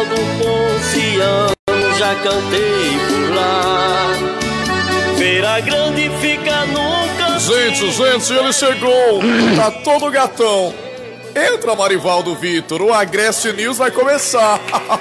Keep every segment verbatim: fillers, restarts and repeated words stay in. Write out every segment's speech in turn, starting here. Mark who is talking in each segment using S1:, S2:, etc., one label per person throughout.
S1: Marivaldo Ponciano, já cantei por lá. Feira Grande fica no cantinho.
S2: Gente, gente, ele chegou. Tá todo gatão. Entra, Marivaldo Vitor, o Agreste News vai começar.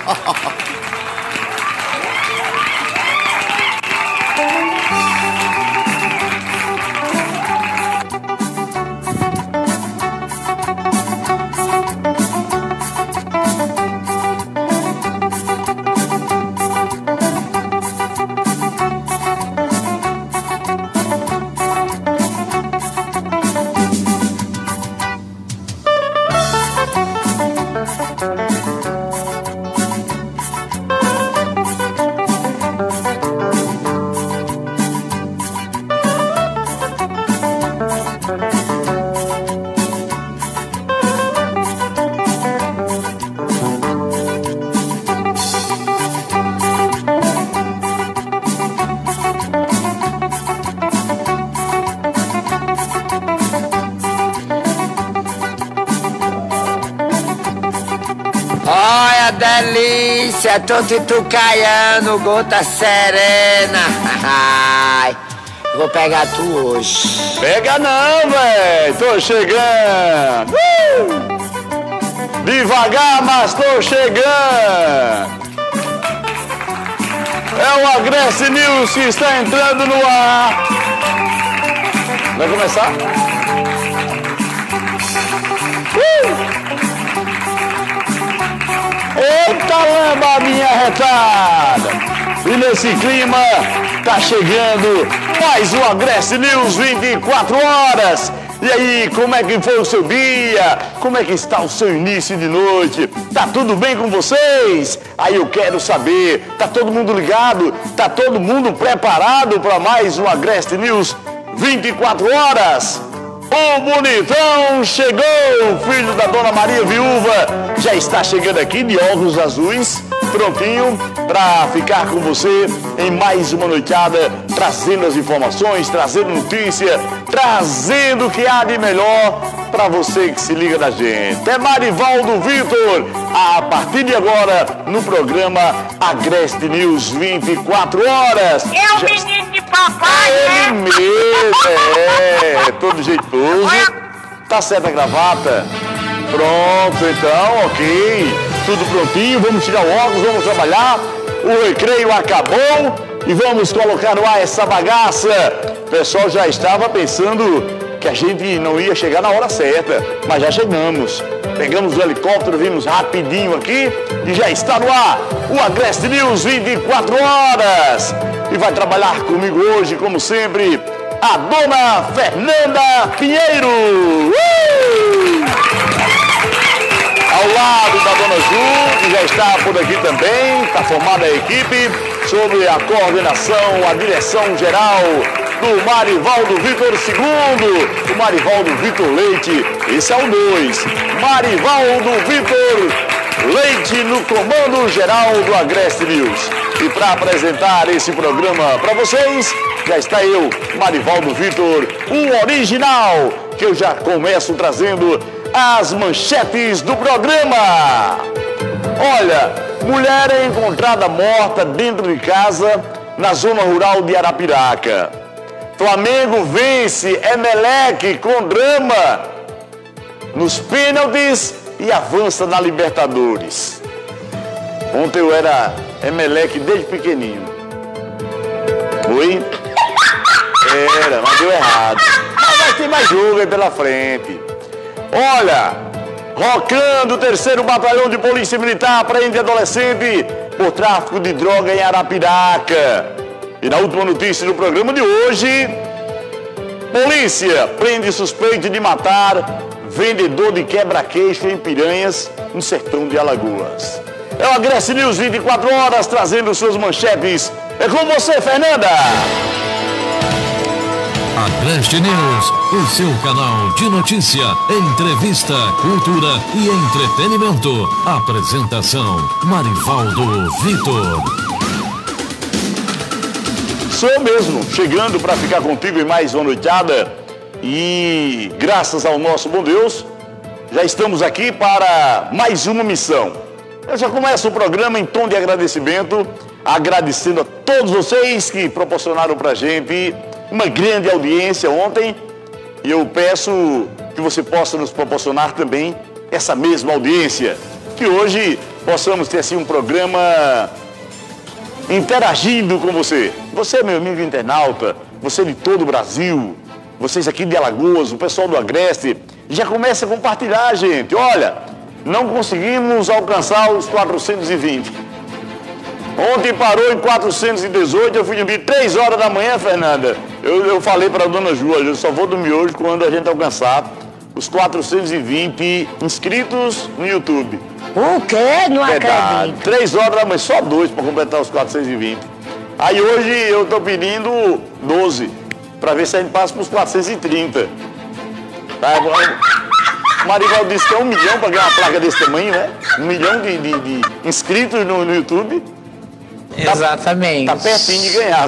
S3: Olha, delícia, tô titucaiando, gota serena. Ai, vou pegar tu hoje.
S4: Pega não, véi, tô chegando. Uh! Devagar, mas tô chegando. É o Agreste News que está entrando no ar. Vai começar? Uh! Eita, lamba, minha retada! E nesse clima, tá chegando mais um Agreste News vinte e quatro horas. E aí, como é que foi o seu dia? Como é que está o seu início de noite? Tá tudo bem com vocês? Aí eu quero saber, tá todo mundo ligado? Tá todo mundo preparado para mais um Agreste News vinte e quatro horas? O bonitão chegou, o filho da Dona Maria Viúva já está chegando aqui de óculos azuis, prontinho para ficar com você em mais uma noitada, trazendo as informações, trazendo notícia, trazendo o que há de melhor para você que se liga da gente. É Marivaldo Vitor, a partir de agora no programa Agreste News vinte e quatro horas.
S5: É o menino de papai,
S4: é ele mesmo, é, todo jeitoso. Tá certa a gravata? Pronto, então, ok. Tudo prontinho, vamos tirar o óculos, vamos trabalhar. O recreio acabou e vamos colocar no ar essa bagaça. O pessoal já estava pensando que a gente não ia chegar na hora certa, mas já chegamos. Pegamos o helicóptero, vimos rapidinho aqui e já está no ar o Agreste News vinte e quatro horas. E vai trabalhar comigo hoje, como sempre, a Dona Fernanda Pinheiro. Uh! Ao lado da Dona Ju, que já está por aqui também, está formada a equipe, sobre a coordenação, a direção geral do Marivaldo Vitor segundo, o Marivaldo Vitor Leite, esse é o dois, Marivaldo Vitor Leite no comando geral do Agreste News. E para apresentar esse programa para vocês, já está eu, Marivaldo Vitor, o original, que eu já começo trazendo as manchetes do programa. Olha, mulher é encontrada morta dentro de casa na zona rural de Arapiraca. Flamengo vence Emelec com drama nos pênaltis e avança na Libertadores. Ontem eu era Emelec desde pequenininho. Oi? Era, mas deu errado. Mas tem mais jogo aí pela frente. Olha, Rocando, o terceiro batalhão de polícia militar prende adolescente por tráfico de droga em Arapiraca. E na última notícia do programa de hoje, polícia prende suspeito de matar vendedor de quebra-queixo em Piranhas, no sertão de Alagoas. É o Agreste News vinte e quatro horas, trazendo suas manchetes. É com você, Fernanda!
S6: Agreste News, o seu canal de notícia, entrevista, cultura e entretenimento. Apresentação, Marivaldo Vitor.
S4: Sou mesmo, chegando para ficar contigo em mais uma noitada. E graças ao nosso bom Deus, já estamos aqui para mais uma missão. Eu já começo o programa em tom de agradecimento, agradecendo a todos vocês que proporcionaram pra gente uma grande audiência ontem. E eu peço que você possa nos proporcionar também essa mesma audiência. Que hoje possamos ter assim um programa interagindo com você. Você, meu amigo internauta, você de todo o Brasil, vocês aqui de Alagoas, o pessoal do Agreste, já começa a compartilhar, gente. Olha, não conseguimos alcançar os quatrocentos e vinte. Ontem parou em quatrocentos e dezoito, eu fui dormir três horas da manhã, Fernanda. Eu, eu falei para a dona Ju, eu só vou dormir hoje quando a gente alcançar os quatrocentos e vinte inscritos no YouTube.
S3: O quê? Não
S4: Verdade.
S3: acredito.
S4: Três horas da manhã, só dois para completar os quatrocentos e vinte. Aí hoje eu estou pedindo doze, para ver se a gente passa para os quatrocentos e trinta. Tá? O Marivaldo disse que é um milhão para ganhar uma placa desse tamanho, né? Um milhão de, de, de inscritos no, no YouTube.
S3: Exatamente.
S4: Tá, tá pertinho de ganhar.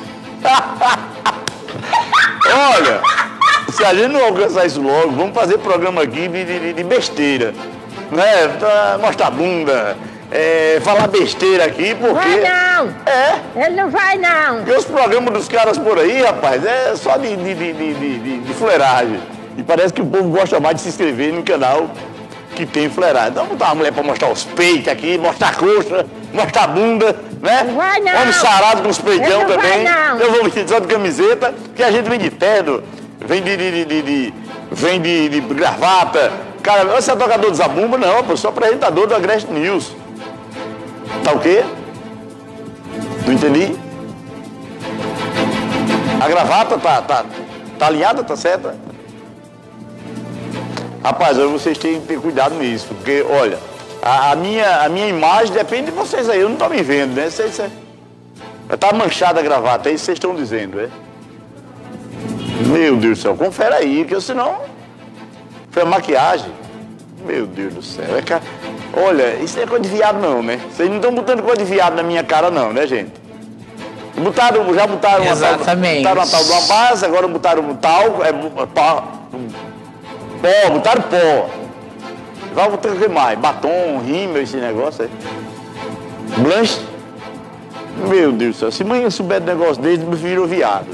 S4: Olha, se a gente não alcançar isso logo, vamos fazer programa aqui de, de, de besteira. Né? Mostrar bunda, é, falar besteira aqui, porque...
S5: Vai não!
S4: É.
S5: Ele não vai não!
S4: Porque os programas dos caras por aí, rapaz, é só de, de, de, de, de, de fuleiragem. E parece que o povo gosta mais de se inscrever no canal que tem fuleiragem. Então botar uma mulher pra mostrar os peitos aqui, mostrar a coxa, mostrar a bunda, né?
S5: Não vai não!
S4: Homem sarado com os peitão
S5: Não
S4: também.
S5: vai não!
S4: Eu vou vestir só de camiseta, que a gente vem de terno, vem de, de, de, de, de, vem de, de gravata. Cara, você é tocador de zabumba? Não, eu sou apresentador do Agreste News. Tá o quê? Não entendi? A gravata tá, tá, tá alinhada, tá certa? Rapaz, vocês têm que ter cuidado nisso, porque, olha, a, a, minha, a minha imagem depende de vocês aí, eu não tô me vendo, né? Cês, cê... Tá manchada a gravata, é isso que vocês estão dizendo, é? Meu Deus do céu, confere aí, que senão... Foi a maquiagem. Meu Deus do céu, é ca... Olha, isso não é coisa de viado não, né? Vocês não estão botando coisa de viado na minha cara não, né, gente? Botaram, já botaram uma tal, botaram uma tal de uma base, agora botaram um tal, é, pó, pó, botaram pó. Vai botar o que mais? Batom, rímel, esse negócio aí. Blanche. Meu Deus do céu, se mãe souber de negócio desse, me virou viado.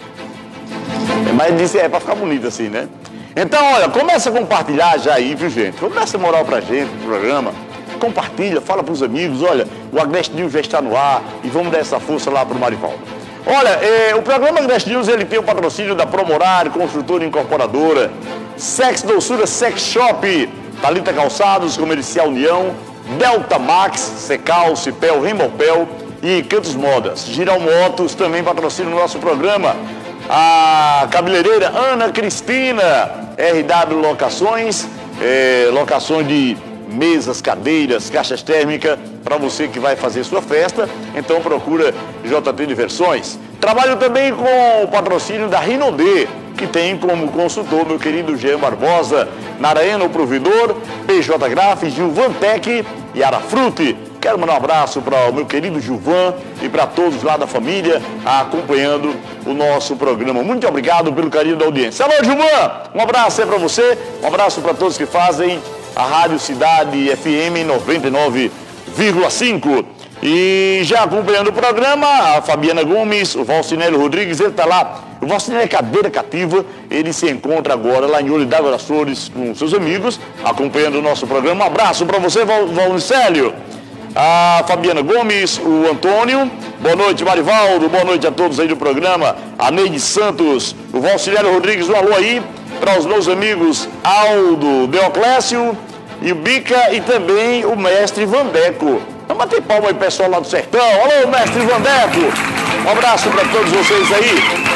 S4: Mas disse, é pra ficar bonito assim, né? Então, olha, começa a compartilhar já aí, viu, gente? Começa a moral pra gente, pro programa. Compartilha, fala pros amigos, olha, o Agreste News já está no ar e vamos dar essa força lá pro Marivaldo. Olha, eh, o programa Agreste News, ele tem o patrocínio da Promorar, construtora e incorporadora, Sex Doçura Sex Shop, Thalita Calçados, Comercial União, Delta Max, Secal, Cipel, Remopel e Cantos Modas. Giral Motos também patrocina o nosso programa. A cabeleireira Ana Cristina, R W Locações, é, locações de mesas, cadeiras, caixas térmicas, para você que vai fazer sua festa, então procura J T Diversões. Trabalho também com o patrocínio da Rinodê, que tem como consultor meu querido Jean Barbosa, Narayana, o provedor, P J Graf, Gilvan Tec e Arafrute. Quero mandar um abraço para o meu querido Gilvan e para todos lá da família acompanhando o nosso programa. Muito obrigado pelo carinho da audiência. Alô, Gilvan! Um abraço aí para você, um abraço para todos que fazem a Rádio Cidade F M noventa e nove vírgula cinco. E já acompanhando o programa, a Fabiana Gomes, o Valcinélio Rodrigues, ele está lá. O Valcinélio é cadeira cativa, ele se encontra agora lá em Olho d'Água das Flores com seus amigos, acompanhando o nosso programa. Um abraço para você, Val Valcínélio. A Fabiana Gomes, o Antônio, boa noite, Marivaldo, boa noite a todos aí do programa, a Neide Santos, o Valcinélio Rodrigues, um alô aí para os meus amigos Aldo Deoclésio e o Bica e também o mestre Vandeco. Vamos bater palma aí, pessoal lá do sertão. Alô, mestre Vandeco, um abraço para todos vocês aí,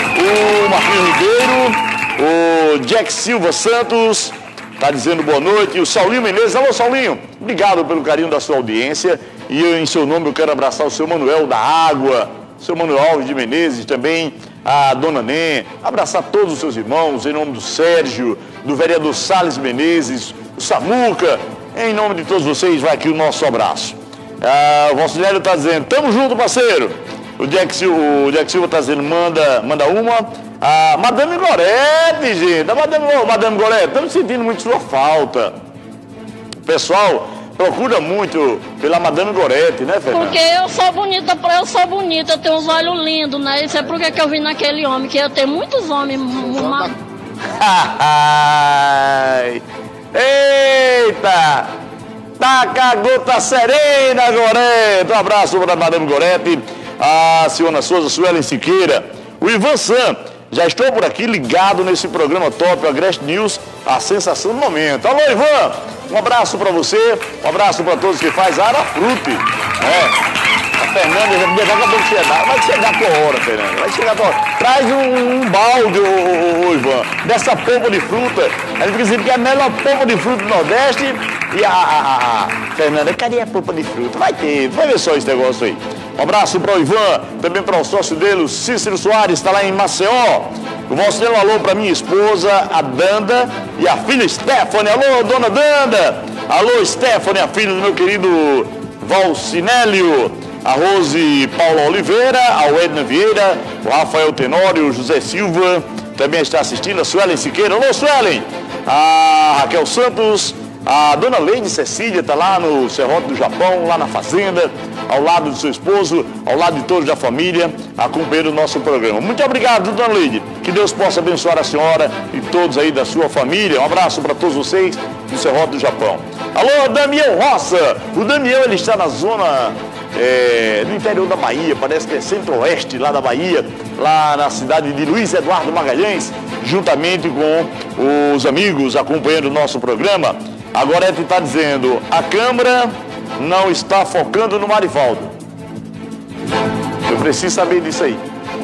S4: o Marquinhos Ribeiro, o Jack Silva Santos, tá dizendo boa noite, e o Saulinho Menezes. Alô, Saulinho, obrigado pelo carinho da sua audiência. E eu, em seu nome, eu quero abraçar o seu Manuel da Água, o seu Manuel Alves de Menezes, também a dona Nê, abraçar todos os seus irmãos, em nome do Sérgio, do vereador Salles Menezes, o Samuca, em nome de todos vocês, vai aqui o nosso abraço. Ah, o Valcinélio está dizendo, tamo junto, parceiro. O Jack Silva, o Jack Silva está dizendo, manda, manda uma. A Madame Gorete, gente, a Madame, Madame Gorete, estamos sentindo muito sua falta. Pessoal, procura muito pela Madame Gorete, né, Fernanda?
S7: Porque eu sou bonita, eu sou bonita, eu tenho uns olhos lindos, né? Isso é porque que eu vi naquele homem, que eu tenho muitos homens. Uma...
S4: Eita! Taca a gota serena, Gorete! Um abraço para a Madame Gorete, a Ciona Souza, Suelen Siqueira, o Ivan Sam. Já estou por aqui ligado nesse programa top, o Agreste News, a sensação do momento. Alô, Ivan! Um abraço para você, um abraço para todos que faz Arafrute. É. A Fernanda já acabou de chegar. Vai chegar por hora, Fernanda. Vai chegar por hora. Traz um, um balde, ô, ô, ô, Ivan, dessa polpa de fruta. A gente dizendo que é a melhor polpa de fruta do Nordeste. E a, a, a Fernanda, cadê a polpa de fruta? Vai ter, vai ver só esse negócio aí. Um abraço para o Ivan, também para o sócio dele, o Cícero Soares, está lá em Maceió. Eu vou dar um alô para minha esposa, a Danda, e a filha Stephanie. Alô, dona Danda. Alô, Stephanie, a filha do meu querido Valcinélio. A Rose Paula Oliveira, a Edna Vieira, o Rafael Tenório, o José Silva, também está assistindo, a Suelen Siqueira. Alô, Suelen. A Raquel Santos. A dona Leide Cecília está lá no Serrote do Japão, lá na fazenda, ao lado do seu esposo, ao lado de todos da família, acompanhando o nosso programa. Muito obrigado, dona Leide. Que Deus possa abençoar a senhora e todos aí da sua família. Um abraço para todos vocês do Serrote do Japão. Alô, Damião Roça. O Damião, ele está na zona é, do interior da Bahia, parece que é centro-oeste lá da Bahia, lá na cidade de Luiz Eduardo Magalhães, juntamente com os amigos acompanhando o nosso programa. Agora ele está dizendo, a Câmara não está focando no Marivaldo. Eu preciso saber disso aí.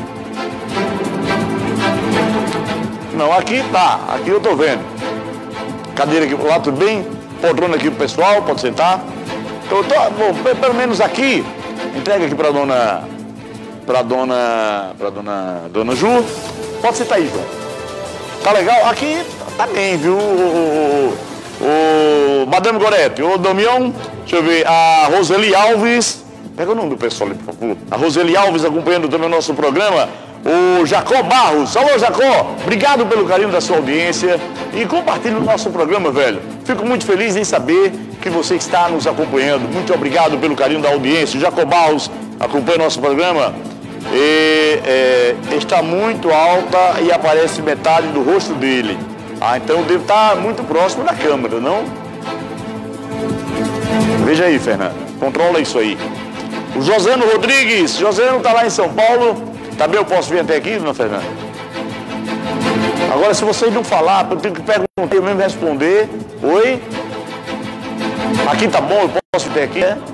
S4: Não, aqui tá, aqui eu tô vendo. Cadeira aqui pro lado, tudo bem? Poltrona aqui pro pessoal, pode sentar. Então, eu tô, bom, pelo menos aqui, entrega aqui pra dona, pra dona, pra dona, dona Ju. Pode sentar aí, João. Tá legal? Aqui tá bem, viu? O, o Madame Gorete, o Damião, deixa eu ver, a Roseli Alves, pega o nome do pessoal ali, por favor. A Roseli Alves acompanhando também o nosso programa, o Jacó Barros. Alô, Jacó, obrigado pelo carinho da sua audiência e compartilhe o nosso programa, velho. Fico muito feliz em saber que você está nos acompanhando. Muito obrigado pelo carinho da audiência. O Jacó Barros acompanha o nosso programa e é, está muito alta e aparece metade do rosto dele. Ah, então deve estar muito próximo da câmera, não? Veja aí, Fernando. Controla isso aí. O Josano Rodrigues. Josano está lá em São Paulo. Também eu posso vir até aqui, dona Fernanda? Agora, se vocês não falar, eu tenho que perguntar, eu mesmo responder. Oi? Aqui tá bom, eu posso vir até aqui, né?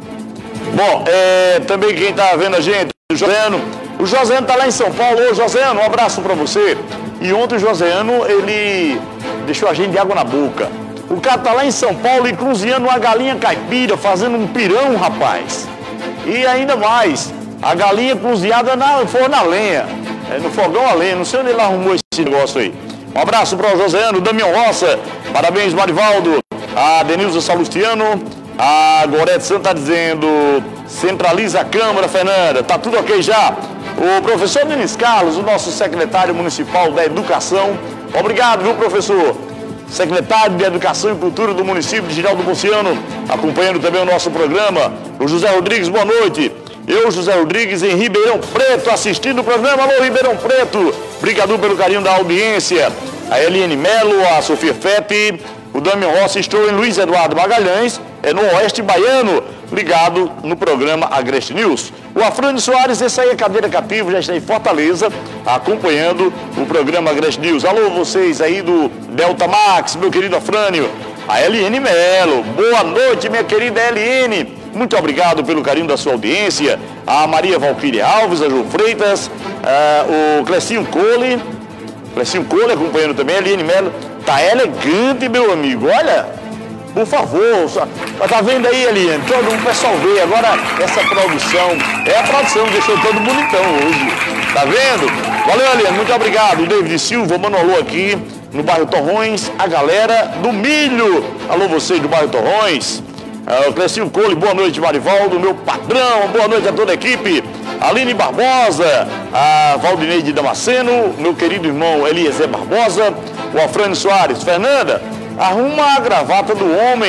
S4: Bom, é, também quem está vendo a gente, o Josano. O Josano está lá em São Paulo. Ô, Josano, um abraço para você. E ontem o Josano, ele deixou a gente de água na boca. O cara tá lá em São Paulo e cozinhando uma galinha caipira, fazendo um pirão, rapaz. E ainda mais, a galinha cozinhada na forno a lenha, é, no fogão a lenha. Não sei onde ele arrumou esse negócio aí. Um abraço para o Josano, o Damião Roça. Parabéns, Marivaldo. A Denilza Salustiano. A Gorete Santa tá dizendo, centraliza a Câmara, Fernanda. Tá tudo ok já? O professor Denis Carlos, o nosso secretário municipal da Educação. Obrigado, viu, professor? Secretário de Educação e Cultura do município de Giraldo Ponciano, acompanhando também o nosso programa. O José Rodrigues, boa noite. Eu, José Rodrigues, em Ribeirão Preto, assistindo o programa. Alô, Ribeirão Preto. Obrigado pelo carinho da audiência. A Eliane Melo, a Sofia Fete, o Damião Rossi. Estou em Luiz Eduardo Magalhães, é no Oeste Baiano, ligado no programa Agreste News. O Afrânio Soares, esse aí é cadeira cativa, já está em Fortaleza, acompanhando o programa Agreste News. Alô, vocês aí do Delta Max, meu querido Afrânio. A Eliane Melo, boa noite, minha querida Eliane. Muito obrigado pelo carinho da sua audiência. A Maria Valquíria Alves, a Ju Freitas, uh, o Clecinho Cole, Clecinho Cole acompanhando também, a Eliane Melo. Tá elegante, meu amigo, olha, por favor, só, tá vendo aí, Eliane? Todo o pessoal vê, agora essa produção, é a produção, deixou todo bonitão hoje, tá vendo? Valeu, Eliane, muito obrigado. O David Silva, manda um alô aqui no bairro Torrões, a galera do Milho. Alô, vocês do bairro Torrões. Uh, o Clecinho Cole, boa noite, Marivaldo, meu padrão, boa noite a toda a equipe. Aline Barbosa, a Valdineide Damasceno, meu querido irmão Eliezer Barbosa, o Afrânio Soares. Fernanda, arruma a gravata do homem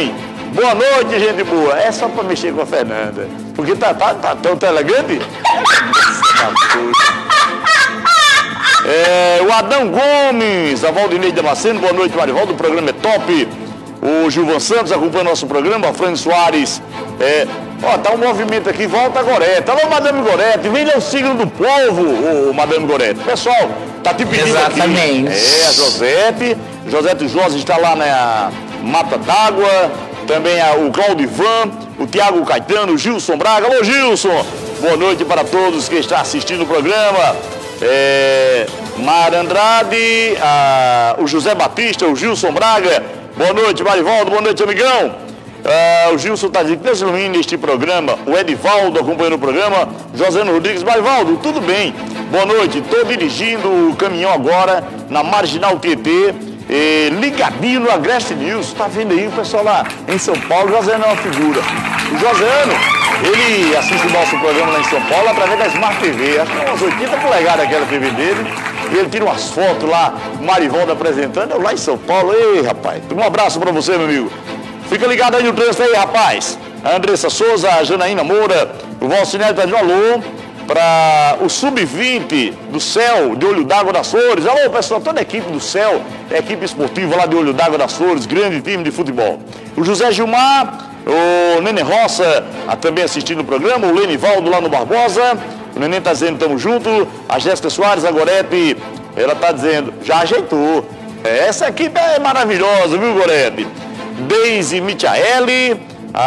S4: Boa noite, gente boa. É só pra mexer com a Fernanda. Porque tá, tá, tá tão tela grande. É, o Adão Gomes, a Valdinei Damasceno, boa noite, Marivaldo. O programa é top. O Gilvan Santos acompanha nosso programa. A Fran Soares. É, ó, tá um movimento aqui. Volta a Gorete. Alô, Madame Gorete. Vem ler o signo do povo, ô, Madame Gorete. Pessoal, tá te pedindo
S3: Exatamente.
S4: aqui. É, a Josete. Josete Jorge está lá na Mata d'Água. Também a, o Claudivan, o Tiago Caetano, o Gilson Braga. Alô, Gilson. Boa noite para todos que estão assistindo o programa. É, Mara Andrade, a, o José Batista, o Gilson Braga. Boa noite, Marivaldo. Boa noite, amigão. Ah, o Gilson está dizendo que Deus ilumine este programa. O Edivaldo acompanhando o programa. José Rodrigues. Marivaldo, tudo bem? Boa noite. Estou dirigindo o caminhão agora na Marginal Tietê. E, ligadinho no Agreste News. Tá vendo aí o pessoal lá em São Paulo? O José não é uma figura. O Joséano, ele assiste o nosso programa lá em São Paulo através da Smart T V. Acho que é umas oitenta polegadas aquela T V dele. Ele tira umas fotos lá, o Marivaldo apresentando. Eu lá em São Paulo. Ei, rapaz. Um abraço pra você, meu amigo. Fica ligado aí no trânsito aí, rapaz. A Andressa Souza, a Janaína Moura, o Valcinelli tá de alô. Para o sub vinte do Céu, de Olho d'Água das Flores. Alô, pessoal, toda a equipe do Céu, equipe esportiva lá de Olho d'Água das Flores, grande time de futebol. O José Gilmar, o Nenê Roça, a, também assistindo o programa, o Lenivaldo lá no Barbosa, o Nenê tá dizendo, tamo junto. A Jéssica Soares, a Gorete, ela tá dizendo, já ajeitou. Essa equipe é maravilhosa, viu, Gorete? Deise Michaeli,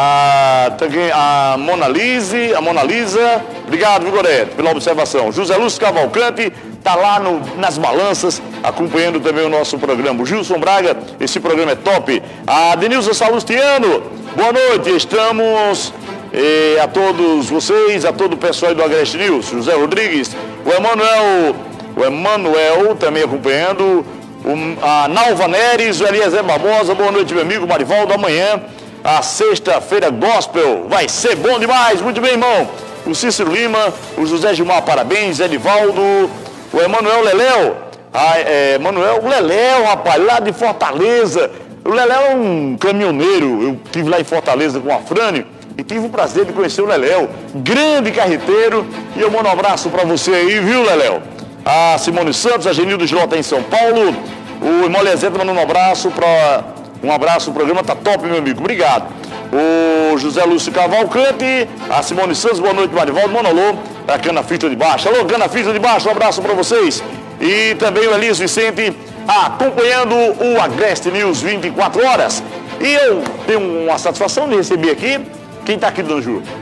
S4: a, a Mona Lise, a Mona Lisa. Obrigado, viu, Gorete, pela observação. José Lúcio Cavalcante está lá no, nas balanças, acompanhando também o nosso programa. O Gilson Braga, esse programa é top. A Denilza Salustiano, boa noite. Estamos eh, a todos vocês, a todo o pessoal do Agreste News. José Rodrigues, o Emanuel, o Emanuel também acompanhando. O, a Nalva Neres, o Eliezer Barbosa, boa noite, meu amigo Marivaldo. Amanhã, a sexta-feira gospel, vai ser bom demais. Muito bem, irmão. O Cícero Lima, o José Gilmar, parabéns, Edivaldo, o Emanuel Leléu, a, é, Emanuel Leléu, rapaz, lá de Fortaleza. O Leléu é um caminhoneiro, eu estive lá em Fortaleza com a Frânio e tive o prazer de conhecer o Leléu, grande carreteiro, e eu mando um abraço para você aí, viu, Leléu? A Simone Santos, a Genildo Gilota em São Paulo, o irmão Lezeta mandando um abraço para... Um abraço, o programa tá top, meu amigo, obrigado. O José Lúcio Cavalcante, a Simone Santos, boa noite, Marivaldo, Monolô, a Cana Fita de Baixo. Alô, Cana Fita de Baixo, um abraço para vocês. E também o Elias Vicente acompanhando o Agreste News vinte e quatro horas. E eu tenho uma satisfação de receber aqui, quem está aqui, dona Ju?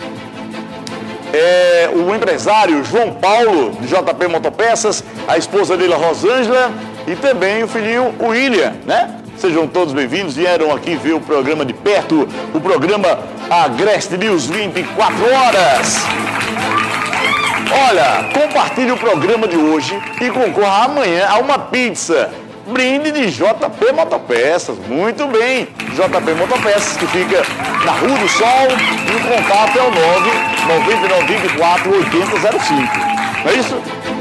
S4: É o empresário João Paulo, de J P Motopeças, a esposa dele, a Rosângela, e também o filhinho, o William, né? Sejam todos bem-vindos, vieram aqui ver o programa de perto, o programa Agreste News vinte e quatro horas. Olha, compartilhe o programa de hoje e concorra amanhã a uma pizza. Brinde de J P Motopeças, muito bem. J P Motopeças, que fica na Rua do Sol, e o contato é o nove nove nove vinte e quatro oito zero zero cinco. Não é isso?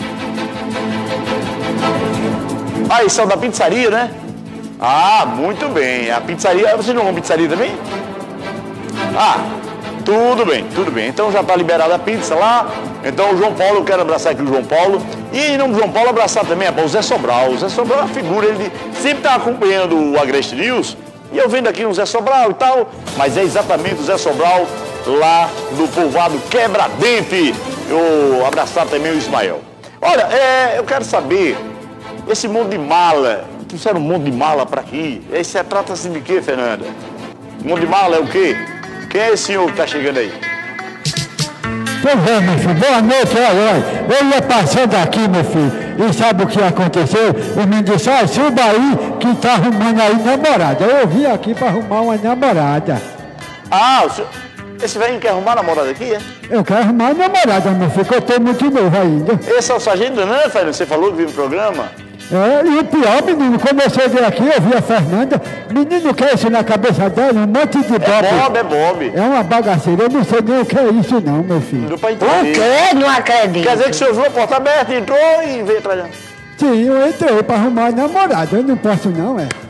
S4: Ah, isso é o da pizzaria, né? Ah, muito bem. A pizzaria, você não é uma pizzaria também? Ah, tudo bem, tudo bem. Então já está liberada a pizza lá. Então o João Paulo, eu quero abraçar aqui o João Paulo. E em nome do João Paulo, abraçar também o Zé Sobral. O Zé Sobral é uma figura, ele sempre está acompanhando o Agreste News. E eu vendo aqui o Zé Sobral e tal. Mas é exatamente o Zé Sobral lá do povoado Quebra-Dente. Eu abraçar também o Ismael. Olha, é, eu quero saber, esse monte de mala... Trouxeram um monte de mala para aqui. Esse trata-se de quê, Fernanda? Um monte de mala é o quê? Quem é esse senhor que está chegando aí?
S8: Pois é, meu filho. Boa noite, olha. Eu ia passando aqui, meu filho, e sabe o que aconteceu? O menino disse, ah, suba aí que está arrumando aí namorada. Eu vim aqui para arrumar uma namorada.
S4: Ah, o senhor... esse velho quer arrumar namorada aqui, é?
S8: Eu quero arrumar uma namorada, meu filho, que eu estou muito novo ainda.
S4: Esse é o sargento Renan, Fernanda? Você falou que viu o programa?
S8: É, e o pior, menino, quando eu cheguei aqui, eu vi a Fernanda, menino, quer isso na cabeça dela, um monte de bob.
S4: É bob, é bob.
S8: É uma bagaceira, eu não sei nem o que é isso não, meu filho.
S4: Deu pra
S3: O
S4: entender.
S3: quê? Não acredito.
S4: Quer dizer que o senhor viu a porta aberta, entrou e veio atrás.
S8: Sim, eu entrei para arrumar a namorada, eu não posso não, é.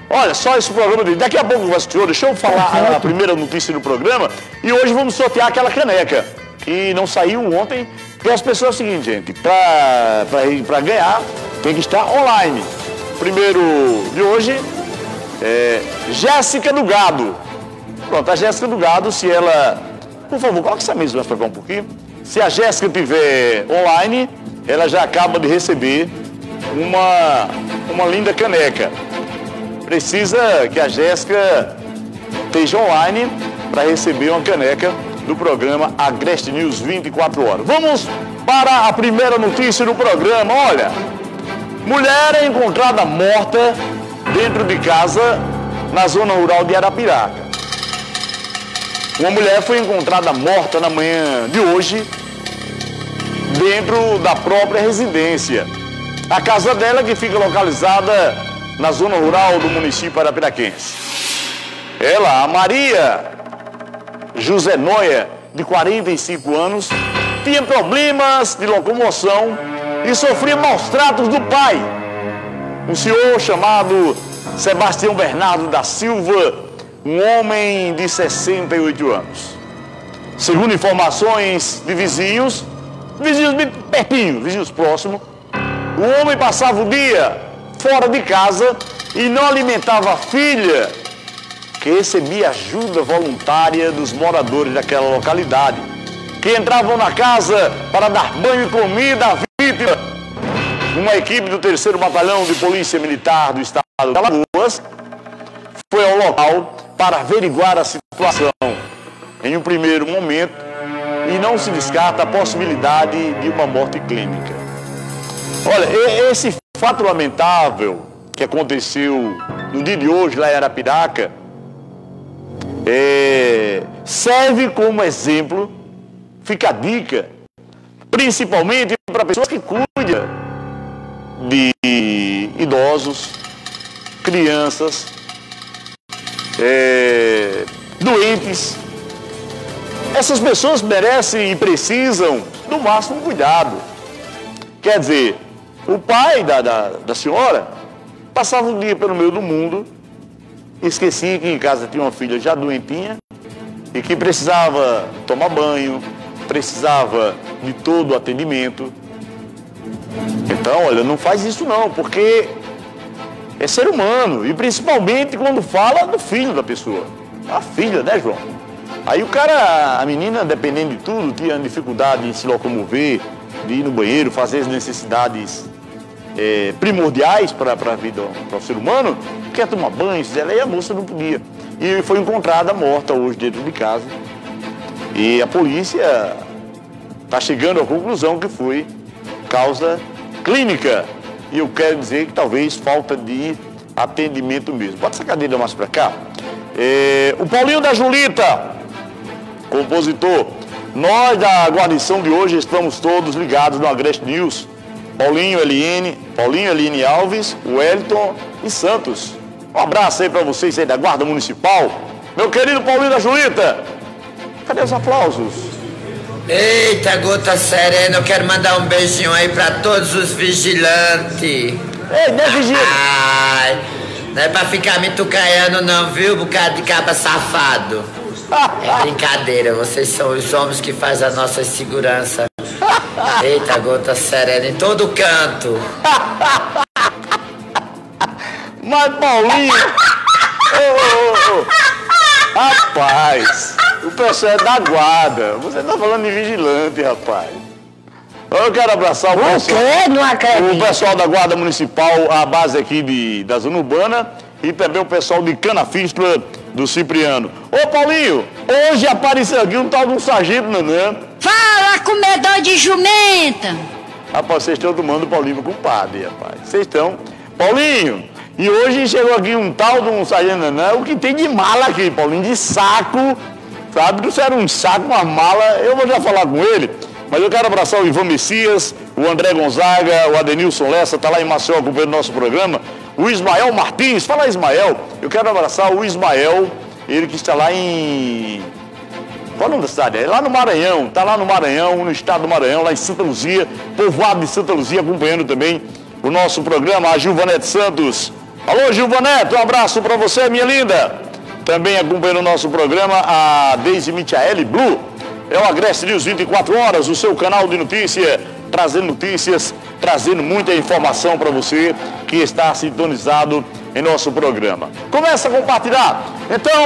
S4: Olha, só esse programa dele. Daqui a pouco eu vou assistir. Deixa eu falar a, a primeira notícia do programa. E hoje vamos sortear aquela caneca que não saiu ontem. Porque as pessoas é o seguinte, gente. Para ganhar, tem que estar online. Primeiro de hoje é Jéssica do Gado. Pronto, a Jéssica do Gado, se ela... Por favor, coloque essa mesa mais para cá um pouquinho. Se a Jéssica estiver online, ela já acaba de receber uma, uma linda caneca. Precisa que a Jéssica esteja online para receber uma caneca do programa Agreste News vinte e quatro horas. Vamos para a primeira notícia do programa. Olha, mulher é encontrada morta dentro de casa na zona rural de Arapiraca. Uma mulher foi encontrada morta na manhã de hoje dentro da própria residência. A casa dela, que fica localizada na zona rural do município arapiraquense. Ela, a Maria José Noia, de quarenta e cinco anos, tinha problemas de locomoção e sofria maus tratos do pai, um senhor chamado Sebastião Bernardo da Silva, um homem de sessenta e oito anos. Segundo informações de vizinhos, vizinhos bem pertinho, vizinhos próximos, o homem passava o dia fora de casa e não alimentava a filha, que recebia ajuda voluntária dos moradores daquela localidade, que entravam na casa para dar banho e comida à vítima. Uma equipe do terceiro Batalhão de Polícia Militar do Estado de Alagoas foi ao local para averiguar a situação em um primeiro momento e não se descarta a possibilidade de uma morte clínica. Olha, esse fato lamentável que aconteceu no dia de hoje lá em Arapiraca é, serve como exemplo, fica a dica, principalmente para pessoas que cuidam de idosos, crianças, é, doentes. Essas pessoas merecem e precisam do máximo cuidado. Quer dizer, o pai da, da, da senhora passava o dia pelo meio do mundo, esquecia que em casa tinha uma filha já doentinha e que precisava tomar banho, precisava de todo o atendimento. Então, olha, não faz isso não, porque é ser humano, e principalmente quando fala do filho da pessoa. A filha, né, João? Aí o cara, a menina, dependendo de tudo, tinha dificuldade em se locomover, de ir no banheiro, fazer as necessidades é, primordiais para a vida, para o ser humano, quer tomar banho, ela e a moça não podia. E foi encontrada morta hoje dentro de casa. E a polícia está chegando à conclusão que foi causa clínica. E eu quero dizer que talvez falta de atendimento mesmo. Bota essa cadeira mais para cá. É, o Paulinho da Julita, compositor. Nós da guarnição de hoje estamos todos ligados no Agreste News. Paulinho, Eliane, Paulinho, Eliane Alves, Wellington e Santos. Um abraço aí para vocês aí da Guarda Municipal. Meu querido Paulinho da Julita, cadê os aplausos?
S9: Eita, gota serena, eu quero mandar um beijinho aí pra todos os vigilantes.
S4: Ei, não é vigilante.
S9: Ai, não é pra ficar me tucaiando não, viu, bocado de caba safado. É brincadeira, vocês são os homens que fazem a nossa segurança. Eita, gota serena em todo canto.
S4: Mas Paulinho, oh, oh, oh. Rapaz, o pessoal é da guarda. Você tá falando de vigilante, rapaz. Eu quero abraçar o
S3: O
S4: pessoal,
S3: quê? Não acredito.
S4: o pessoal da Guarda Municipal, a base aqui de, da Zona Urbana, e também o pessoal de Canafístula do Cipriano. Ô Paulinho, hoje apareceu aqui um tal de um sargento Nanã.
S10: Fala, comedor de jumenta!
S4: Rapaz, vocês estão tomando o Paulinho com padre, rapaz. Vocês estão. Paulinho, e hoje chegou aqui um tal de um sargento Nanã, o que tem de mala aqui, Paulinho, de saco, sabe? Trouxeram um saco, uma mala, eu vou já falar com ele, mas eu quero abraçar o Ivan Messias, o André Gonzaga, o Adenilson Lessa, tá lá em Maceió acompanhando o nosso programa, o Ismael Martins, fala Ismael, eu quero abraçar o Ismael, ele que está lá em... Qual é o nome da cidade? É lá no Maranhão, tá lá no Maranhão, no estado do Maranhão, lá em Santa Luzia, povoado de Santa Luzia, acompanhando também o nosso programa, a Gilvanete Santos, Alô, Gilva Neto, um abraço para você, minha linda. Também acompanhando o nosso programa, a Deise Michaeli Blue. É o Agreste News vinte e quatro horas, o seu canal de notícia, trazendo notícias, trazendo muita informação para você que está sintonizado em nosso programa. Começa a compartilhar. Então,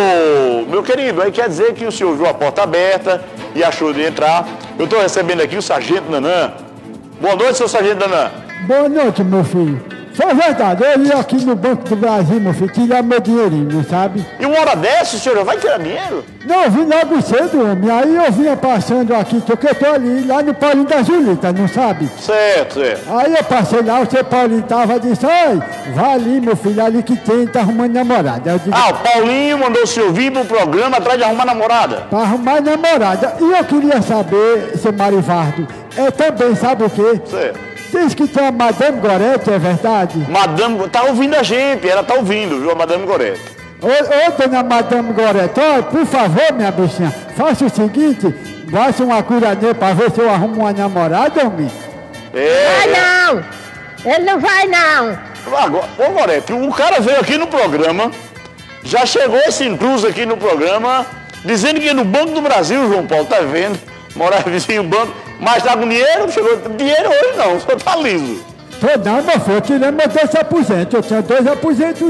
S4: ô, meu querido, aí quer dizer que o senhor viu a porta aberta e achou de entrar. Eu estou recebendo aqui o Sargento Nanã. Boa noite, seu Sargento Nanã.
S8: Boa noite, meu filho. Foi verdade, eu ia aqui no Banco do Brasil, meu filho, tirar meu dinheirinho, não sabe?
S4: E uma hora dessa, o senhor vai tirar dinheiro?
S8: Não, eu vim logo cedo, homem. Aí eu vinha passando aqui, porque eu tô ali, lá no Paulinho da Julita, não sabe?
S4: Certo, certo.
S8: Aí eu passei lá, o seu Paulinho tava e disse, ai, vai ali, meu filho, ali que tem, tá arrumando namorada. Eu digo,
S4: ah, o Paulinho mandou o senhor vir pro programa atrás de arrumar namorada?
S8: Pra arrumar namorada. E eu queria saber, seu Marivardo, é também, sabe o quê?
S4: Certo.
S8: Diz que tem a Madame Gorete, é verdade?
S4: Madame, tá ouvindo a gente, ela tá ouvindo, viu, a Madame Gorete.
S8: Ô, ô, dona Madame Gorete, ó, por favor, minha bichinha, faça o seguinte, baixe uma cura nele pra ver se eu arrumo uma namorada, homem.
S4: É.
S5: Vai não! Ele não vai não!
S4: Agora, ô Gorete, o cara veio aqui no programa, já chegou esse intruso aqui no programa, dizendo que no Banco do Brasil, João Paulo, tá vendo? Morar vizinho do banco, mas tá com dinheiro, chegou dinheiro hoje não, só tá liso.
S8: Tô não, meu filho, eu tirei meus dois aposentos, eu tinha dois aposentozinhos.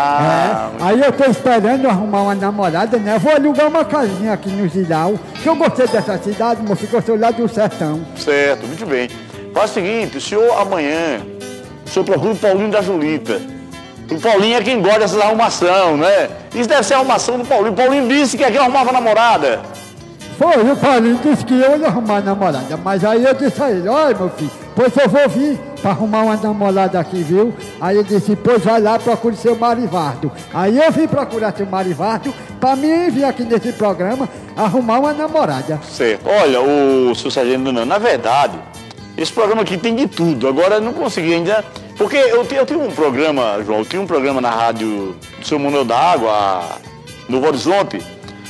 S4: Ah,
S8: é. Aí eu tô esperando arrumar uma namorada, né? Vou alugar uma casinha aqui no Giral, que eu gostei dessa cidade, meu filho, eu sou lá do sertão.
S4: Certo, muito bem. Faz o seguinte, o senhor amanhã, o senhor procura o Paulinho da Julita. O Paulinho é quem gosta dessas arrumação, né? Isso deve ser a arrumação do Paulinho. O Paulinho disse que aqui arrumava namorada.
S8: Foi, o Paulinho disse que eu ia arrumar namorada, mas aí eu disse a ele, olha meu filho, pois eu vou vir para arrumar uma namorada aqui, viu? Aí ele disse, pois vai lá, procure seu Marivardo. Aí eu vim procurar seu Marivardo para mim vir aqui nesse programa arrumar uma namorada.
S4: Certo. Olha, o seu Sargento Nanã, na verdade, esse programa aqui tem de tudo. Agora eu não consegui ainda, porque eu tenho, eu tenho um programa, João, eu tinha um programa na rádio do seu Manuel da Água, no Horizonte,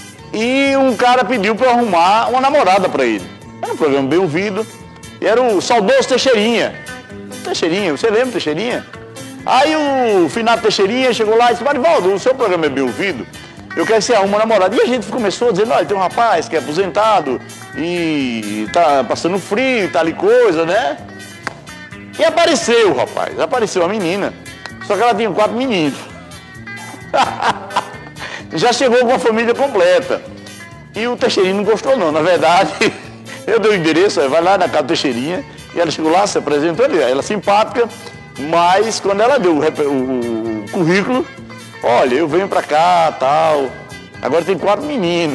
S4: e um cara pediu para eu arrumar uma namorada para ele. Era um programa bem ouvido. E era o saudoso Teixeirinha. Teixeirinha, você lembra Teixeirinha? Aí o finado Teixeirinha chegou lá e disse, Marivaldo, o seu programa é bem ouvido, eu quero que você arruma uma namorada. E a gente começou dizendo, olha, tem um rapaz que é aposentado e tá passando frio, tal e coisa, né? E apareceu, rapaz, apareceu a menina. Só que ela tinha quatro meninos. Já chegou com a família completa. E o Teixeirinho não gostou não, na verdade, eu dei o endereço, vai lá na casa do Teixeirinha, e ela chegou lá, se apresentou ali, ela é simpática, mas quando ela deu o, o, o currículo, olha, eu venho pra cá, tal, agora tem quatro meninos.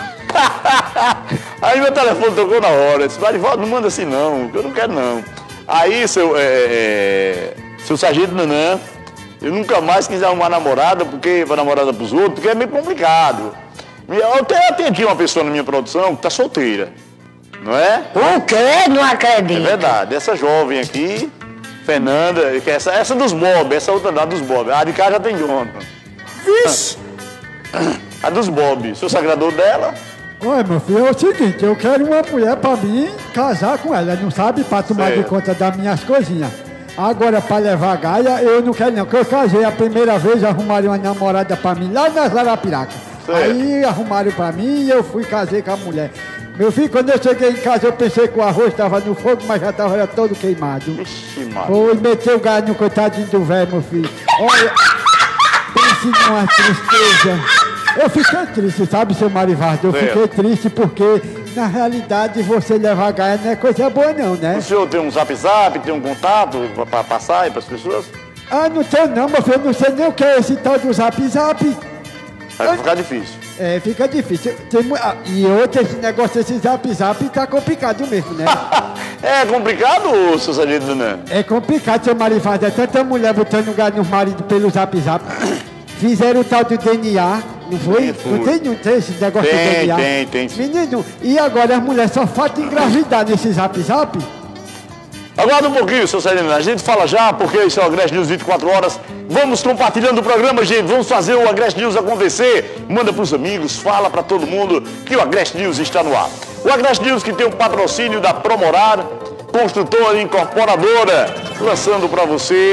S4: Aí meu telefone tocou na hora, eu disse, Marivaldo, não manda assim não, eu não quero não. Aí, seu, é, é, seu Sargento Nanã, eu nunca mais quis arrumar namorada, porque para namorada pros outros, porque é meio complicado. Eu até tenho aqui uma pessoa na minha produção que tá solteira, não é?
S3: O quê? Não acredito.
S4: É verdade, essa jovem aqui, Fernanda, que essa, essa dos Bob, essa outra da dos Bob, a de cá já tem dono. Vixe! A dos Bob, o senhor sagrador dela?
S8: Olha, meu filho, é o seguinte, eu quero uma mulher para mim casar com ela, não sabe? Para tomar certo. De conta das minhas coisinhas. Agora, para levar a Gaia, eu não quero não, porque eu casei a primeira vez, arrumaram uma namorada para mim lá na Zarapiraca. Certo. Aí arrumaram para mim e eu fui casei com a mulher. Meu filho, quando eu cheguei em casa, eu pensei que o arroz estava no fogo, mas já estava todo queimado.
S4: Ixi, mano.
S8: Foi, meteu o gás no coitadinho do velho, meu filho. Olha, pense numa tristeza. Eu fiquei triste, sabe, seu Marivardo? Eu certo. Fiquei triste porque, na realidade, você levar a Gaia não é coisa boa não, né?
S4: O senhor tem um zap zap, tem um contato para passar aí para as pessoas?
S8: Ah, não tenho não, meu filho, não sei nem o que é esse tal do zap zap.
S4: Vai eu... ficar difícil.
S8: É, fica difícil. Tem... Ah, e outro, esse negócio desse zap zap tá complicado mesmo, né?
S4: É complicado, seu Sargento Nanã?
S8: É complicado, seu Marivardo. É tanta mulher botando gás no marido pelo zap zap. Fizeram o tal do D N A, não foi? Tem, não tem, não tem esse negócio
S4: tem,
S8: do D N A?
S4: Tem, tem, tem.
S8: Menino, e agora as mulheres só faltam engravidar nesse zap zap?
S4: Aguarda um pouquinho, seu Sargento. A gente fala já, porque isso é o Agreste News vinte e quatro horas. Vamos compartilhando o programa, gente. Vamos fazer o Agreste News acontecer. Manda para os amigos, fala para todo mundo que o Agreste News está no ar. O Agreste News que tem o patrocínio da Promorar, construtora e incorporadora, lançando para você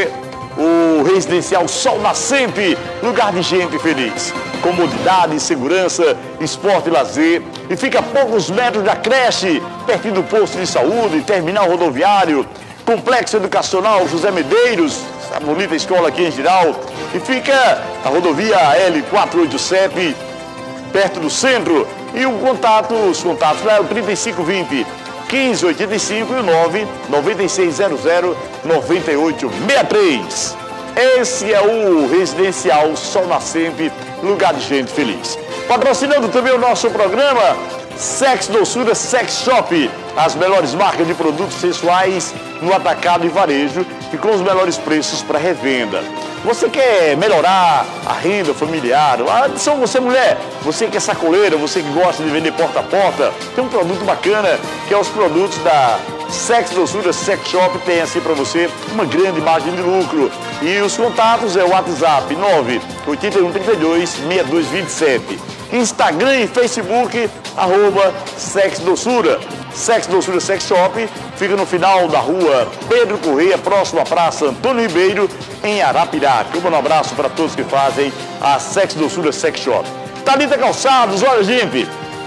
S4: o residencial Sol Nascente, lugar de gente feliz. Comodidade, segurança, esporte e lazer. E fica a poucos metros da creche, pertinho do posto de saúde, terminal rodoviário, complexo educacional José Medeiros, a bonita escola aqui em geral. E fica a rodovia L quatrocentos e oitenta e sete, perto do centro. E o contato, os contatos lá é o trinta e cinco vinte, quinze oitenta e cinco e o nove nove seis zero zero nove oito seis três. Esse é o residencial Sol Nascente, lugar de gente feliz. Patrocinando também o nosso programa, Sex Doçura Sex Shop, as melhores marcas de produtos sexuais no atacado e varejo e com os melhores preços para revenda. Você quer melhorar a renda familiar? Atenção, você mulher, você que é sacoleira, você que gosta de vender porta a porta, tem um produto bacana que é os produtos da Sex Doçura Sex Shop, tem assim para você uma grande margem de lucro. E os contatos é o WhatsApp nove oito um três dois seis dois dois sete, Instagram e Facebook, arroba Sex Doçura. Sex Doçura Sex Shop fica no final da rua Pedro Correia, próximo à Praça Antônio Ribeiro, em Arapiraca. Um abraço para todos que fazem a Sex Doçura Sex Shop. Thalita Calçados, olha gente,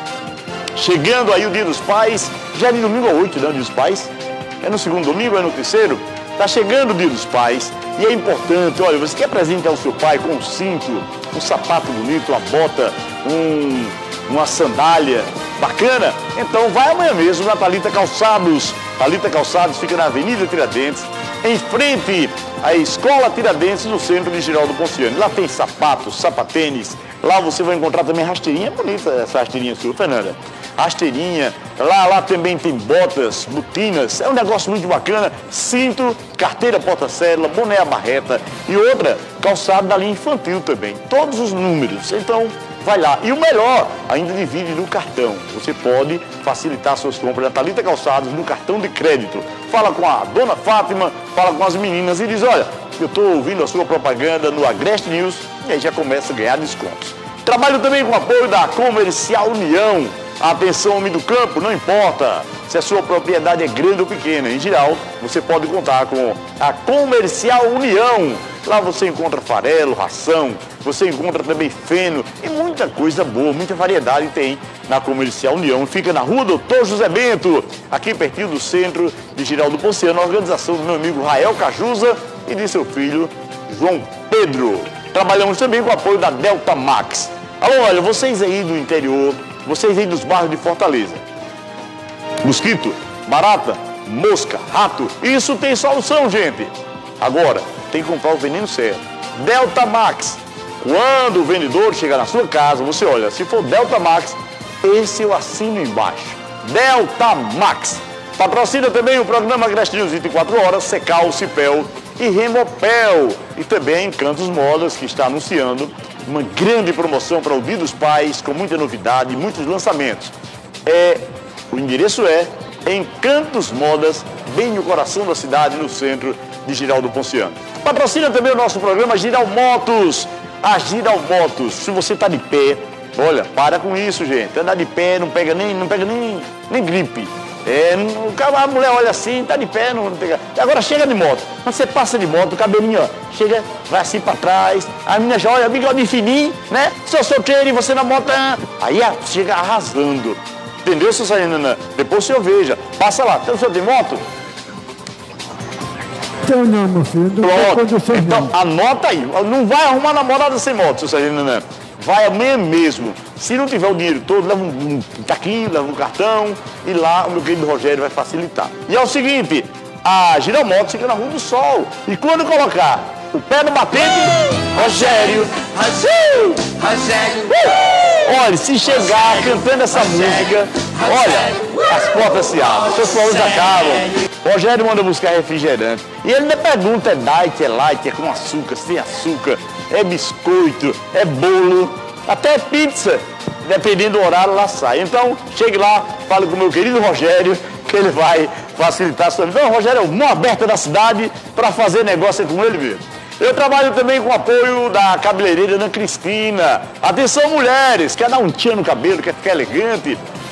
S4: chegando aí o Dia dos Pais, já é de domingo a oito, não, Dia dos Pais? É no segundo domingo, é no terceiro? Tá chegando o Dia dos Pais e é importante, olha, você quer presentear o seu pai com um cinto, um sapato bonito, uma bota, um, uma sandália bacana? Então vai amanhã mesmo na Thalita Calçados. Thalita Calçados fica na Avenida Tiradentes, em frente à Escola Tiradentes, no centro de Giraldo Ponciano. Lá tem sapatos, sapatênis, lá você vai encontrar também rasteirinha, bonita essa rasteirinha sua, Fernanda. Rasteirinha, lá, lá também tem botas, botinas, é um negócio muito bacana, cinto, carteira porta-cédula, boné à barreta e outra, calçado da linha infantil também, todos os números, então vai lá. E o melhor, ainda divide no cartão, você pode facilitar suas compras na Thalita Calçados no cartão de crédito. Fala com a dona Fátima, fala com as meninas e diz, olha, eu estou ouvindo a sua propaganda no Agreste News, e aí já começa a ganhar descontos. Trabalho também com o apoio da Comercial União. Atenção, homem do campo, não importa se a sua propriedade é grande ou pequena. Em geral, você pode contar com a Comercial União. Lá você encontra farelo, ração, você encontra também feno e muita coisa boa, muita variedade tem na Comercial União. Fica na rua Doutor José Bento, aqui pertinho do centro de Giraldo Ponciano, a organização do meu amigo Rael Cajuza e de seu filho João Pedro. Trabalhamos também com o apoio da Delta Max. Alô, olha, vocês aí do interior, vocês aí dos bairros de Fortaleza, mosquito, barata, mosca, rato, isso tem solução, gente. Agora, tem que comprar o veneno certo. Delta Max. Quando o vendedor chegar na sua casa, você olha, se for Delta Max, esse eu assino embaixo. Delta Max. Patrocina também o programa Agreste News vinte e quatro horas, Secal, Cipel e Remopel. E também Encantos Modas, que está anunciando uma grande promoção para o Dia dos Pais, com muita novidade, muitos lançamentos. É, o endereço é Encantos Modas, bem no coração da cidade, no centro de Giraldo Ponciano. Patrocina também o nosso programa Giral Motos. A Giral Motos, se você está de pé, olha, para com isso, gente. Andar de pé não pega nem, não pega nem, nem gripe. É, não, a mulher olha assim, tá de pé, não, não pega. Agora chega de moto. Quando você passa de moto, o cabelinho, ó, chega, vai assim pra trás. A menina já olha, bigode fininho, né? Sou solteiro e você na moto, aí chega arrasando. Entendeu, seu Sarinana? Depois você veja. Passa lá, tem o senhor de moto?
S8: Então não, meu filho, não tem condições
S4: então,
S8: não.
S4: Anota aí, não vai arrumar namorada sem moto, seu Sarinana. Vai amanhã mesmo. Se não tiver o dinheiro todo, leva um, um taquinho, leva um cartão e lá o meu querido Rogério vai facilitar. E é o seguinte, a Giral Motos fica na Rua do Sol. E quando colocar o pé no batente, Rogério, Rogério, Rogério. Uh! Olha, se chegar cantando essa música, olha, as portas se abrem, seus problemas acabam. Rogério manda buscar refrigerante. E ele ainda pergunta, é diet, é light, é com açúcar, sem açúcar, é biscoito, é bolo, até pizza. Dependendo do horário, lá sai. Então, chegue lá, fale com o meu querido Rogério, que ele vai facilitar a sua vida. Então, o Rogério é mão aberta da cidade para fazer negócio com ele mesmo. Eu trabalho também com o apoio da cabeleireira Ana Cristina. Atenção, mulheres, quer dar um tchan no cabelo, quer ficar elegante?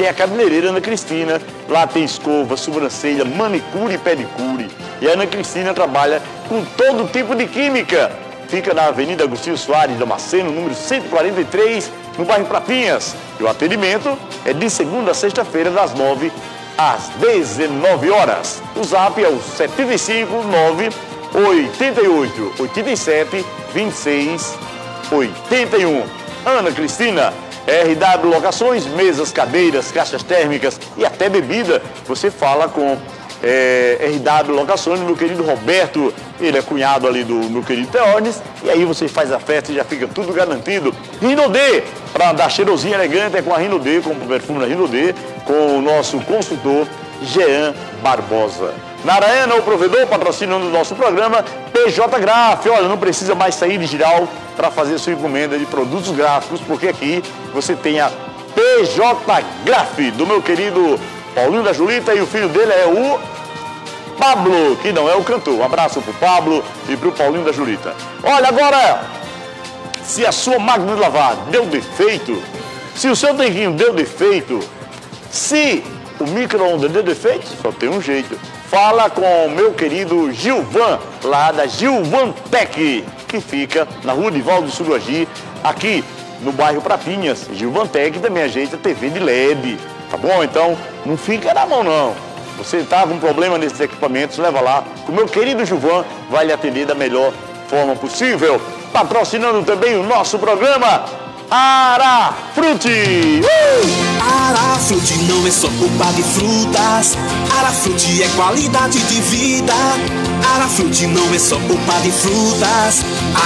S4: tem a cabeleireira Ana Cristina. Lá tem escova, sobrancelha, manicure e pedicure. E a Ana Cristina trabalha com todo tipo de química. Fica na Avenida Agostinho Soares Damasceno, número cento e quarenta e três, no bairro Prapinhas. E o atendimento é de segunda a sexta-feira, das nove às dezenove horas. O zap é o sete cinco nove oito oito oito sete dois seis oito um. Ana Cristina, R W Locações, mesas, cadeiras, caixas térmicas e até bebida. Você fala com é, R W Locações, meu querido Roberto, ele é cunhado ali do meu querido Teornes, e aí você faz a festa e já fica tudo garantido. Rinodê, para dar cheirosinho elegante, é com a Rinodê, com o perfume da Rinodê, com o nosso consultor Jean Barbosa. Narayana, o provedor, patrocinando o nosso programa. P J Graf, olha, não precisa mais sair de Giral para fazer sua encomenda de produtos gráficos, porque aqui você tem a P J Graf, do meu querido Paulinho da Julita, e o filho dele é o Pablo, que não é o cantor. Um abraço pro Pablo e pro Paulinho da Julita. Olha, agora, se a sua máquina de lavar deu defeito, se o seu tanquinho deu defeito, se o micro-ondas deu defeito, só tem um jeito. Fala com o meu querido Gilvan, lá da Gilvan Tech, que fica na rua de Valdo Suruagi, aqui no bairro Prapinhas. Gilvan Tech também ajeita T V de L E D, tá bom? Então, não fica na mão não. Você está com problema nesses equipamentos, leva lá. O meu querido Gilvan vai lhe atender da melhor forma possível. Patrocinando também o nosso programa, Arafrute! Uh!
S11: Arafrute não é só polpa de frutas, Arafrute é qualidade de vida. Arafrute não é só polpa de frutas,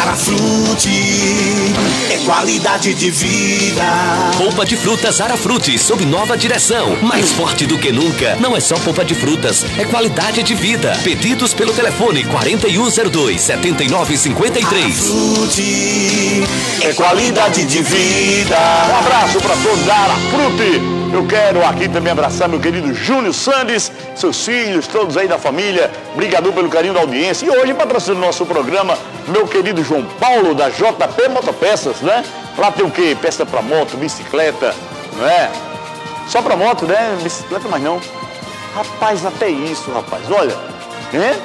S11: Arafrute é qualidade de vida.
S12: Polpa de frutas Arafrute, sob nova direção. Mais forte do que nunca. Não é só polpa de frutas, é qualidade de vida. Pedidos pelo telefone quarenta e um zero dois, setenta e nove cinquenta e três.
S11: Arafrute é qualidade de vida.
S4: Um abraço para todos da Arafrute. Eu quero aqui também abraçar meu querido Júnior Sandes, seus filhos, todos aí da família. Obrigado pelo carinho da audiência. E hoje, patrocinando o nosso programa, meu querido João Paulo, da J P Motopeças, né? Lá tem o quê? Peça para moto, bicicleta, não é? Só para moto, né? Bicicleta, mas não. Rapaz, até isso, rapaz. Olha, né?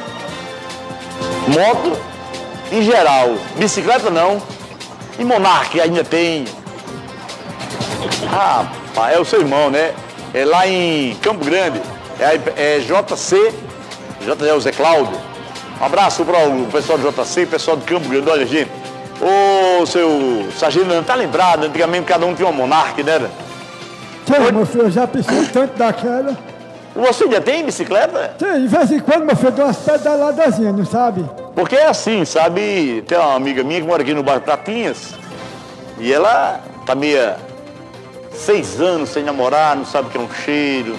S4: Moto em geral, bicicleta não. E Monark ainda tem. Rapaz, é o seu irmão, né? É lá em Campo Grande. É, é J C, J C é o Zé Cláudio. Um abraço para o pessoal do J C, pessoal de Campo Grande. Olha, gente, ô seu sargento, não tá lembrado? Antigamente cada um tinha uma Monark, né?
S8: Sim, meu filho, eu já pensei tanto daquela.
S4: Você já tem bicicleta?
S8: Sim, de vez em quando, meu filho, dou umas pedaladazinhas, não sabe?
S4: Porque é assim, sabe? Tem uma amiga minha que mora aqui no bairro Pratinhas e ela tá meia seis anos sem namorar, não sabe o que é um cheiro.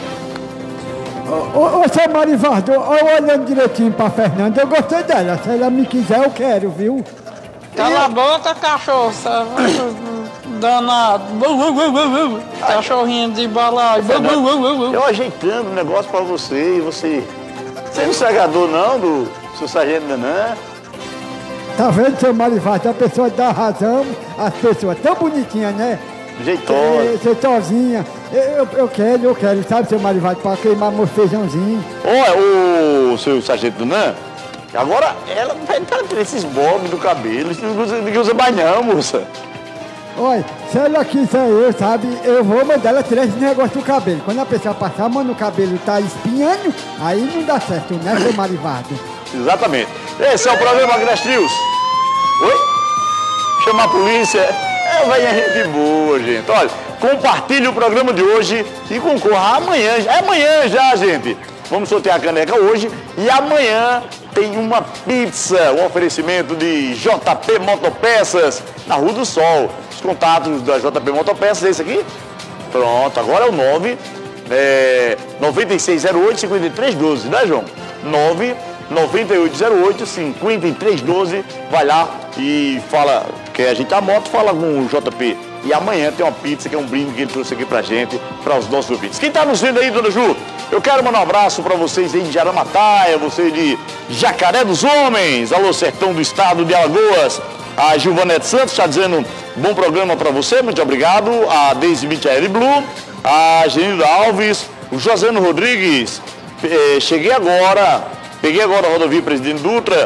S8: Ô, ô, ô seu Marivaldo, olhando direitinho pra Fernanda, eu gostei dela. Se ela me quiser, eu quero, viu?
S13: Cala a boca, cachorro, sabe? Danado. Cachorrinho de balai.
S4: Eu ajeitando o negócio pra você e você... Você não se agradou não do seu sargento Nanã?
S8: Tá vendo, seu Marivaldo? A pessoa dá razão, as pessoas tão bonitinhas, né?
S4: Jeitosa.
S8: Jeitosinha. Eu, eu quero, eu quero, sabe, seu Marivaldo, pra queimar meu feijãozinho.
S4: Olha, o seu sargento Nanã, agora ela vai entrar nesses bobs do cabelo, ninguém usa mais não, moça.
S8: Olha, se ela quiser eu, sabe, eu vou mandar ela tirar esse negócio do cabelo. Quando a pessoa passar a mão no cabelo tá espinhando, aí não dá certo, né, seu Marivaldo?
S4: Exatamente. Esse é o programa Agreste News. Oi? Chamar a polícia. É, vai a gente boa, gente. Olha, compartilhe o programa de hoje e concorra amanhã. É amanhã já, gente. Vamos sortear a caneca hoje e amanhã tem uma pizza, um oferecimento de J P Motopeças na Rua do Sol. Os contatos da J P Motopeças, esse aqui? Pronto, agora é o nove é, nove seis zero oito, cinco três um dois, né, João? nove nove oito zero oito, cinco três um dois, vai lá e fala que a gente tá moto, fala com o J P. E amanhã tem uma pizza, que é um brinde que ele trouxe aqui pra gente, para os nossos ouvintes. Quem tá nos vendo aí, dona Ju? Eu quero mandar um abraço para vocês aí de Jaramataia, vocês de Jacaré dos Homens, alô sertão do estado de Alagoas. A Gilvanete Santos está dizendo bom programa para você, muito obrigado. A Deise Michael Blue, a Genilda Alves, o José Rodrigues, eh, cheguei agora, peguei agora a rodovia Presidente Dutra,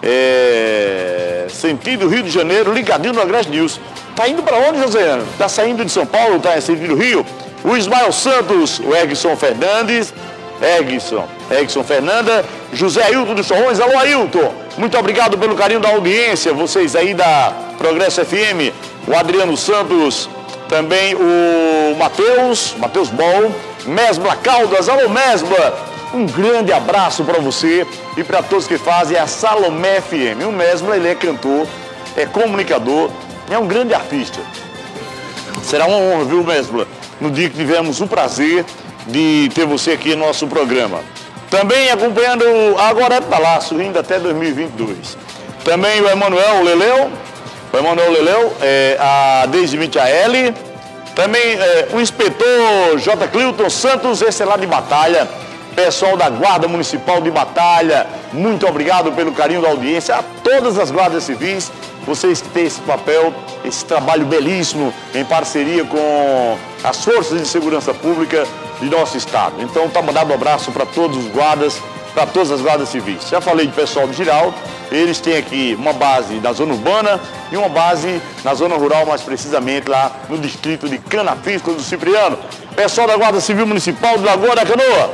S4: eh, sentido Rio de Janeiro, ligadinho no Agreste News. Tá indo para onde, José? Tá saindo de São Paulo, tá em sentido Rio? O Ismael Santos, o Egson Fernandes, Egson, Egson Fernanda, José Ailton dos Torrões. Alô, Ailton, muito obrigado pelo carinho da audiência, vocês aí da Progresso F M, o Adriano Santos, também o Matheus, Matheus Bol, Mesbla Caldas. Alô, Mesbla, um grande abraço para você e para todos que fazem a Salomé F M. O Mesbla, ele é cantor, é comunicador, é um grande artista. Será uma honra, viu, Mesbla, no dia que tivermos o prazer de ter você aqui no nosso programa. Também acompanhando, agora está lá, sorrindo até dois mil e vinte e dois. Também o Emanuel Leleu, o Emanuel Leleu, é, a Deise Michaeli, também é, o inspetor J. Clilton Santos, esse é lá de Batalha, pessoal da Guarda Municipal de Batalha, muito obrigado pelo carinho da audiência, a todas as guardas civis, vocês que têm esse papel, esse trabalho belíssimo em parceria com as forças de segurança pública de nosso estado. Então, tá mandado um abraço para todos os guardas, para todas as guardas civis. Já falei de pessoal de Girau, eles têm aqui uma base na zona urbana e uma base na zona rural, mais precisamente lá no distrito de Canafisco do Cipriano. Pessoal da Guarda Civil Municipal de Lagoa da Canoa,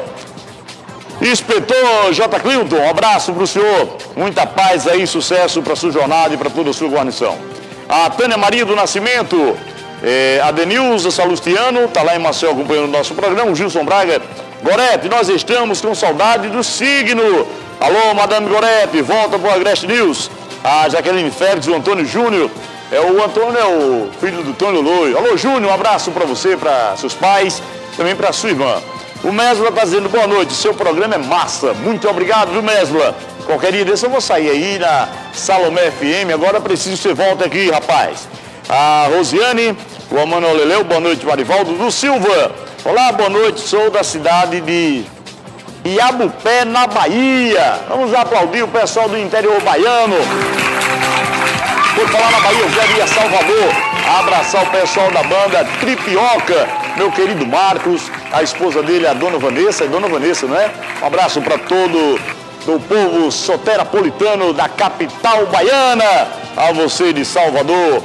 S4: inspetor J. Clilton, um abraço para o senhor, muita paz aí, sucesso para a sua jornada e para toda a sua guarnição. A Tânia Maria do Nascimento, É, a Denilza Salustiano, está lá em Maceió acompanhando o nosso programa, o Gilson Braga. Gorete, nós estamos com saudade do signo. Alô, Madame Gorete, volta para o Agreste News. A Jaqueline Félix, o Antônio Júnior. É, o Antônio é o filho do Tônio Loio. Alô, Júnior, um abraço para você, para seus pais, também para sua irmã. O Mesbla está dizendo boa noite, seu programa é massa. Muito obrigado, viu, Mesbla? Qualquer dia desse eu vou sair aí na Salomé F M, agora preciso que você volte aqui, rapaz. A Rosiane, o Emanuel Leleu, boa noite, Marivaldo do Silva. Olá, boa noite, sou da cidade de Iabupé, na Bahia. Vamos aplaudir o pessoal do interior baiano. Por falar na Bahia, eu quero ir a Salvador, abraçar o pessoal da banda Tripioca, meu querido Marcos, a esposa dele, a dona Vanessa, é dona Vanessa, não é? Um abraço para todo o povo soterapolitano da capital baiana, a você de Salvador.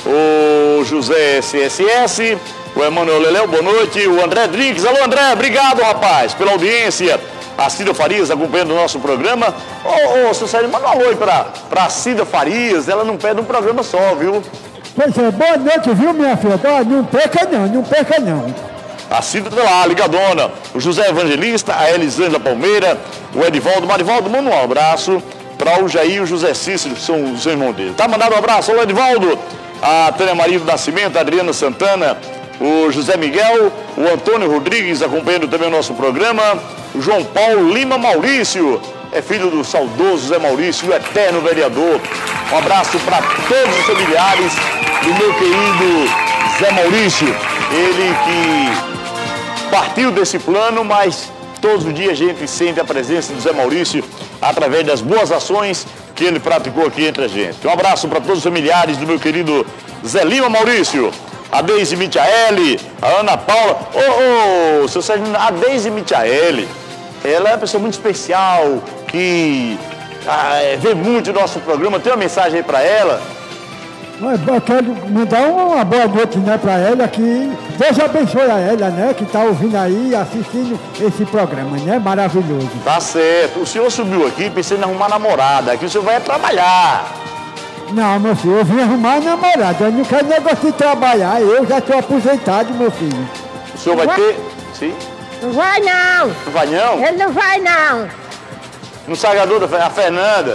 S4: O José S S S, o Emanuel Leleu, boa noite, o André Drinks, alô André, obrigado rapaz, pela audiência, a Cida Farias acompanhando o nosso programa. Ô, ô, seu Sérgio, manda um alô aí pra, pra Cida Farias, ela não perde um programa só, viu?
S8: Pois é, boa noite, viu minha filha, não perca não, não perca não.
S4: A Cida tá lá, ligadona, o José Evangelista, a Elisângela Palmeira, o Edivaldo, Marivaldo, manda um abraço para o Jair e o José Cícero, que são os irmãos dele. Tá mandado um abraço, alô Edivaldo. A Tânia Maria do Nascimento, a Adriana Santana, o José Miguel, o Antônio Rodrigues acompanhando também o nosso programa, o João Paulo Lima Maurício, é filho do saudoso Zé Maurício, o eterno vereador. Um abraço para todos os familiares do meu querido Zé Maurício, ele que partiu desse plano, mas todos os dias a gente sente a presença do Zé Maurício através das boas ações que ele praticou aqui entre a gente. Um abraço para todos os familiares do meu querido Zé Lima Maurício, a Deise Michaeli, a Ana Paula. Ô, ô, seu Sérgio, a Deise Michaeli, ela é uma pessoa muito especial, que ah, vê muito o nosso programa. Tem uma mensagem aí para ela?
S8: Eu quero mandar uma boa noite, né, para ela, que Deus abençoe a ela, né, que está ouvindo aí, assistindo esse programa, né, maravilhoso.
S4: Tá certo. O senhor subiu aqui pensando em arrumar namorada, aqui o senhor vai trabalhar.
S8: Não, meu filho, eu vim arrumar namorada, eu não quero negócio de trabalhar, eu já estou aposentado, meu filho.
S4: O senhor vai, vai ter... Sim?
S5: Não vai não.
S4: Não vai não?
S5: Ele não vai não.
S4: No Salgador, a Fernanda.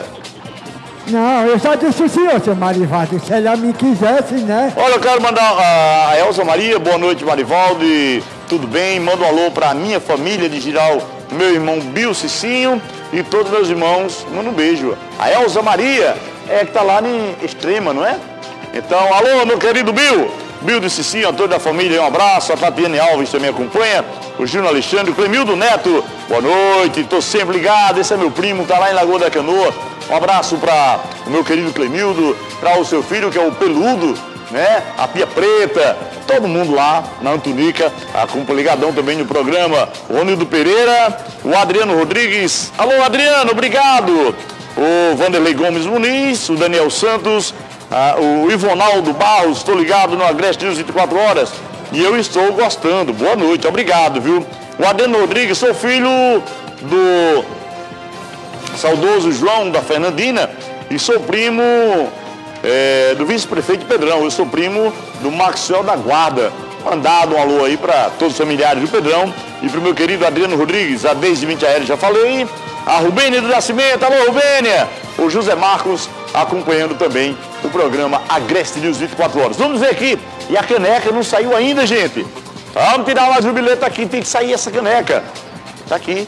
S8: Não, eu só disse o senhor, seu Marivaldo, se ela me quisesse, né?
S4: Olha, eu quero mandar a, a Elza Maria, boa noite, Marivaldo, e tudo bem? Manda um alô para a minha família de Giral, meu irmão Bill Cicinho e todos meus irmãos, manda um beijo. A Elza Maria é que tá lá em Extrema, não é? Então, alô, meu querido Bill, Bill de Cicinho, a toda a família, um abraço, a Tatiane Alves também acompanha, o Júnior Alexandre, o Clemildo Neto, boa noite, tô sempre ligado, esse é meu primo, tá lá em Lagoa da Canoa. Um abraço para o meu querido Clemildo, para o seu filho, que é o Peludo, né? A Pia Preta, todo mundo lá na Antunica, a ligadão também no programa. O Ronildo Pereira, o Adriano Rodrigues. Alô, Adriano, obrigado. O Vanderlei Gomes Muniz, o Daniel Santos, a, o Ivonaldo Barros, estou ligado no Agreste News vinte e quatro horas e eu estou gostando. Boa noite, obrigado, viu? O Adriano Rodrigues, sou filho do saudoso João da Fernandina e sou primo é, do vice-prefeito Pedrão. Eu sou primo do Maxwell da Guarda. Mandado um alô aí para todos os familiares do Pedrão e para o meu querido Adriano Rodrigues, a Deise vinte A L já falei, a Rubênia do Nascimento, alô Rubênia, o José Marcos acompanhando também o programa Agreste News vinte e quatro horas. Vamos ver aqui, e a caneca não saiu ainda, gente. Vamos tirar mais o bilhete aqui, tem que sair essa caneca. Tá aqui.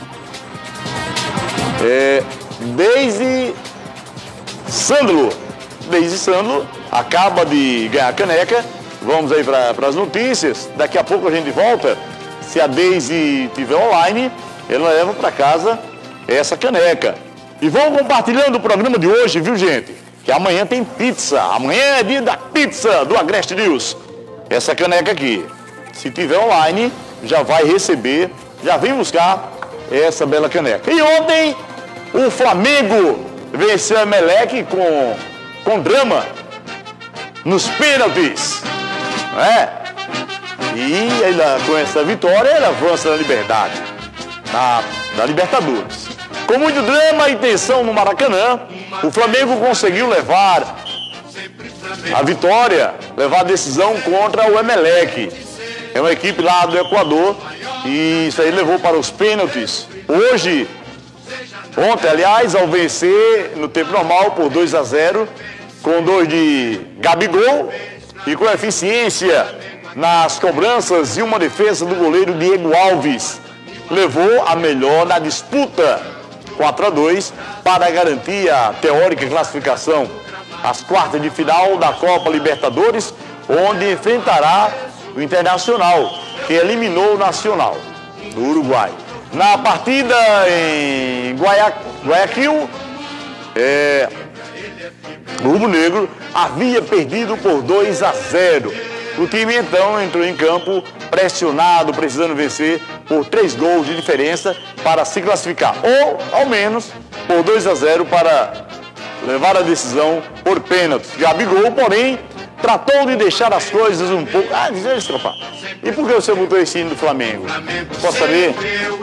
S4: É, Deise Sandro, Deise Sandro acaba de ganhar a caneca. Vamos aí para as notícias. Daqui a pouco a gente volta. Se a Deise estiver online, ela leva para casa essa caneca. E vão compartilhando o programa de hoje, viu, gente? Que amanhã tem pizza. Amanhã é dia da pizza do Agreste News. Essa caneca aqui, se tiver online, já vai receber, já vem buscar essa bela caneca. E ontem, o Flamengo venceu a Emelec com, com drama nos pênaltis. É? E ela, com essa vitória, ela avança na liberdade, na, na Libertadores. Com muito drama e tensão no Maracanã, o Flamengo conseguiu levar a vitória, levar a decisão contra o Emelec. É uma equipe lá do Equador e isso aí levou para os pênaltis. Hoje, ontem, aliás, ao vencer no tempo normal por dois a zero, com dois de Gabigol e com eficiência nas cobranças e uma defesa do goleiro Diego Alves, levou a melhor na disputa quatro a dois para garantir a teórica classificação às quartas de final da Copa Libertadores, onde enfrentará o Internacional, que eliminou o Nacional do Uruguai. Na partida em Guaya... Guayaquil, é... o Rubro Negro havia perdido por dois a zero. O time então entrou em campo pressionado, precisando vencer por três gols de diferença para se classificar, ou ao menos por dois a zero para levar a decisão por pênaltis. Gabigol, porém, tratou de deixar as coisas um pouco... Ah, deixa eu escapar. E por que você botou esse hino do Flamengo? Posso saber?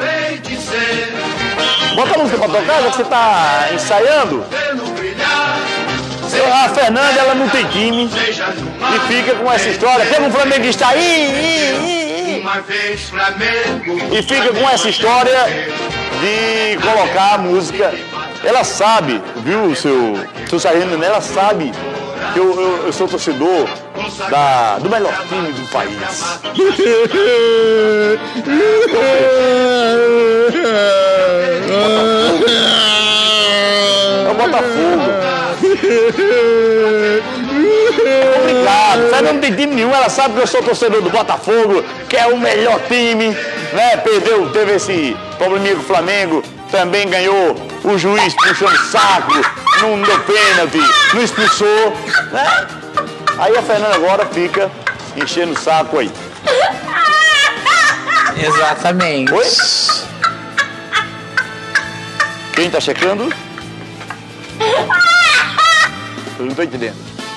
S4: Bota a música pra tocar, já que você tá ensaiando. A Fernanda, ela não tem time e fica com essa história. Pega um flamenguista aí, aí, aí, e fica com essa história de colocar a música. Ela sabe, viu, seu, seu sargento, ela sabe que eu, eu, eu sou torcedor da, do melhor time do país. É o Botafogo. Obrigado. Ela não tem time nenhum, ela sabe que eu sou torcedor do Botafogo, que é o melhor time, né? Perdeu, teve esse probleminha com o Flamengo, também ganhou o juiz puxando o saco, não deu pênalti, não expulsou, né? Aí a Fernanda agora fica enchendo o saco aí.
S14: Exatamente.
S4: Oi? Quem tá checando? Eu não tô entendendo.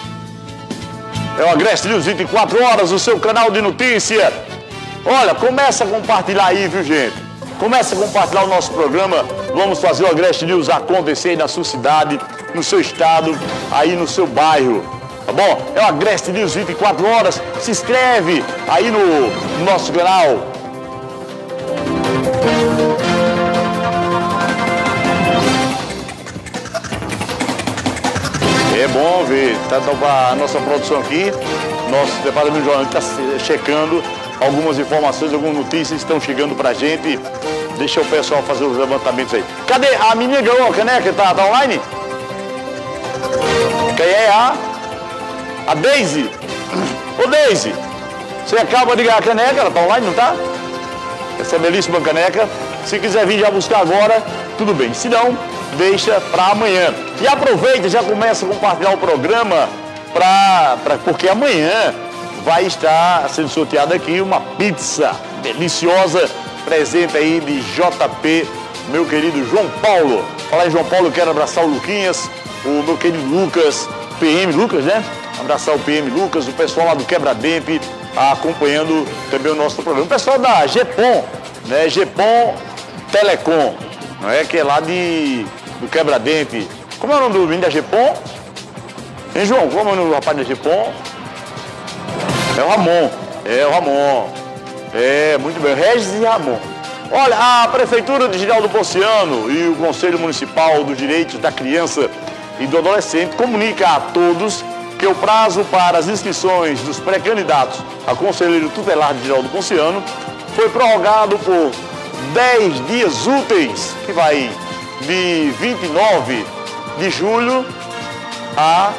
S4: É o Agreste News vinte e quatro horas, o seu canal de notícia. Olha, começa a compartilhar aí, viu, gente? Começa a compartilhar o nosso programa. Vamos fazer o Agreste News acontecer aí na sua cidade, no seu estado, aí no seu bairro. Tá bom? É o Agreste News vinte e quatro horas. Se inscreve aí no, no nosso canal. É bom ver, tá, a nossa produção aqui, nosso departamento de jornalismo está checando algumas informações, algumas notícias estão chegando pra gente. Deixa o pessoal fazer os levantamentos aí. Cadê? A menina ganhou a caneca, tá, tá online? Quem é a? A Deise. Ô Deise, você acaba de ganhar a caneca, ela tá online, não tá? Essa belíssima caneca. Se quiser vir já buscar agora, tudo bem. Se não, deixa para amanhã. E aproveita, já começa a compartilhar o programa, pra, pra, porque amanhã vai estar sendo sorteada aqui uma pizza deliciosa, presente aí de J P, meu querido João Paulo. Fala aí, João Paulo, eu quero abraçar o Luquinhas, o meu querido Lucas, P M Lucas, né? Abraçar o P M Lucas, o pessoal lá do Quebra-Dente, acompanhando também o nosso programa. O pessoal da Gepom, né? Gepom Telecom, não é? Que é lá de, do Quebra-Dente. Como é o nome do menino da Gepom? Hein, João? Como é o nome do rapaz da Gepom? É o Ramon. É o Ramon. É, muito bem. Regis e Ramon. Olha, a Prefeitura de Girau do Ponciano e o Conselho Municipal dos Direitos da Criança e do Adolescente comunica a todos que o prazo para as inscrições dos pré-candidatos a Conselheiro Tutelar de Girau do Ponciano foi prorrogado por dez dias úteis, que vai de vinte e nove de julho a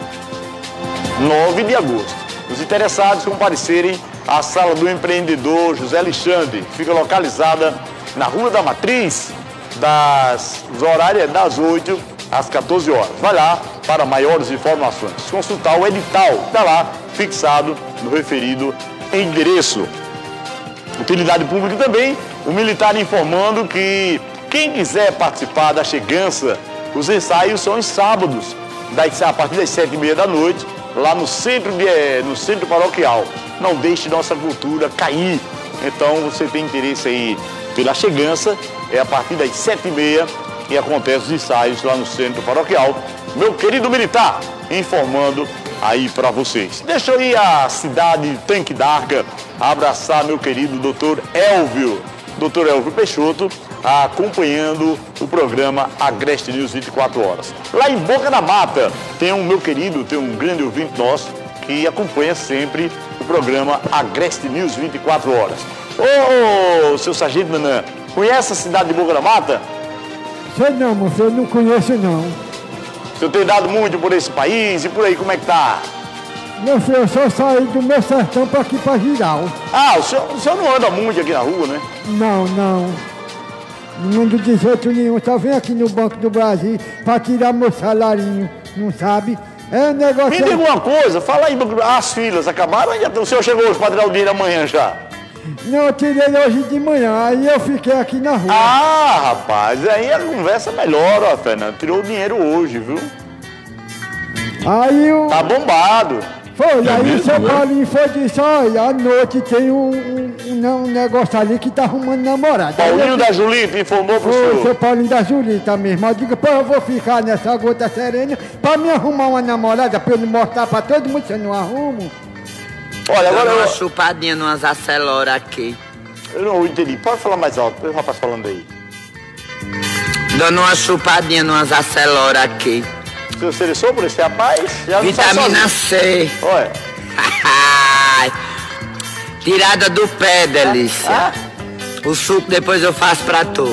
S4: nove de agosto. Os interessados comparecerem à Sala do Empreendedor José Alexandre, que fica localizada na Rua da Matriz, das horários das oito às quatorze horas. Vai lá para maiores informações. Consultar o edital, está lá fixado no referido endereço. Utilidade pública também, o militar informando que quem quiser participar da chegança, os ensaios são os sábados, a partir das sete e meia da noite, lá no centro, de, no centro paroquial. Não deixe nossa cultura cair. Então, você tem interesse aí pela chegança, é a partir das sete e meia que acontecem os ensaios lá no centro paroquial. Meu querido militar, informando aí para vocês. Deixa eu ir à cidade de Tanque d'Arca, abraçar meu querido doutor Elvio, doutor Elvio Peixoto, acompanhando o programa Agreste News vinte e quatro horas. Lá em Boca da Mata, tem um meu querido, tem um grande ouvinte nosso, que acompanha sempre o programa Agreste News vinte e quatro horas. Ô, ô seu Sargento Nanã, conhece a cidade de Boca da Mata?
S8: Sei não, moço, eu não conheço não.
S4: O senhor tem dado muito por esse país e por aí, como é que tá?
S8: Meu filho, eu só saí do meu sertão para aqui para Girau.
S4: Ah, o senhor, o senhor não anda muito aqui na rua, né?
S8: Não, não. Não ando de jeito nenhum. Só vem aqui no Banco do Brasil para tirar meu salarinho, não sabe? É um negócio...
S4: Me diga uma coisa, fala aí, as filas acabaram? O senhor chegou hoje para tirar o dinheiro amanhã já?
S8: Não, eu tirei hoje de manhã, aí eu fiquei aqui na rua.
S4: Ah, rapaz, aí a conversa melhora, ó, Fernando. Tirou o dinheiro hoje, viu?
S8: Aí o...
S4: Tá bombado.
S8: Foi,
S4: é
S8: aí
S4: mesmo,
S8: o seu
S4: né?
S8: Paulinho foi disso, olha, à noite tem um, um, um negócio ali que tá arrumando namorada.
S4: Paulinho
S8: eu...
S4: da Julita informou pro
S8: Foi,
S4: senhor.
S8: seu Paulinho da Julita mesmo. Eu digo, pô, eu vou ficar nessa gota serena pra me arrumar uma namorada, pra eu não mostrar pra todo mundo se eu não arrumo.
S4: Olha, agora
S9: Dando uma
S4: eu...
S9: chupadinha numas acelora aqui.
S4: Eu não entendi. Pode falar mais alto, o rapaz falando aí.
S9: Dando uma chupadinha numas acelora aqui.
S4: O senhor selecionou por esse rapaz? Já não
S9: Vitamina C.
S4: Olha.
S9: Tirada do pé, delícia.
S4: Ah?
S9: O suco depois eu faço pra tu.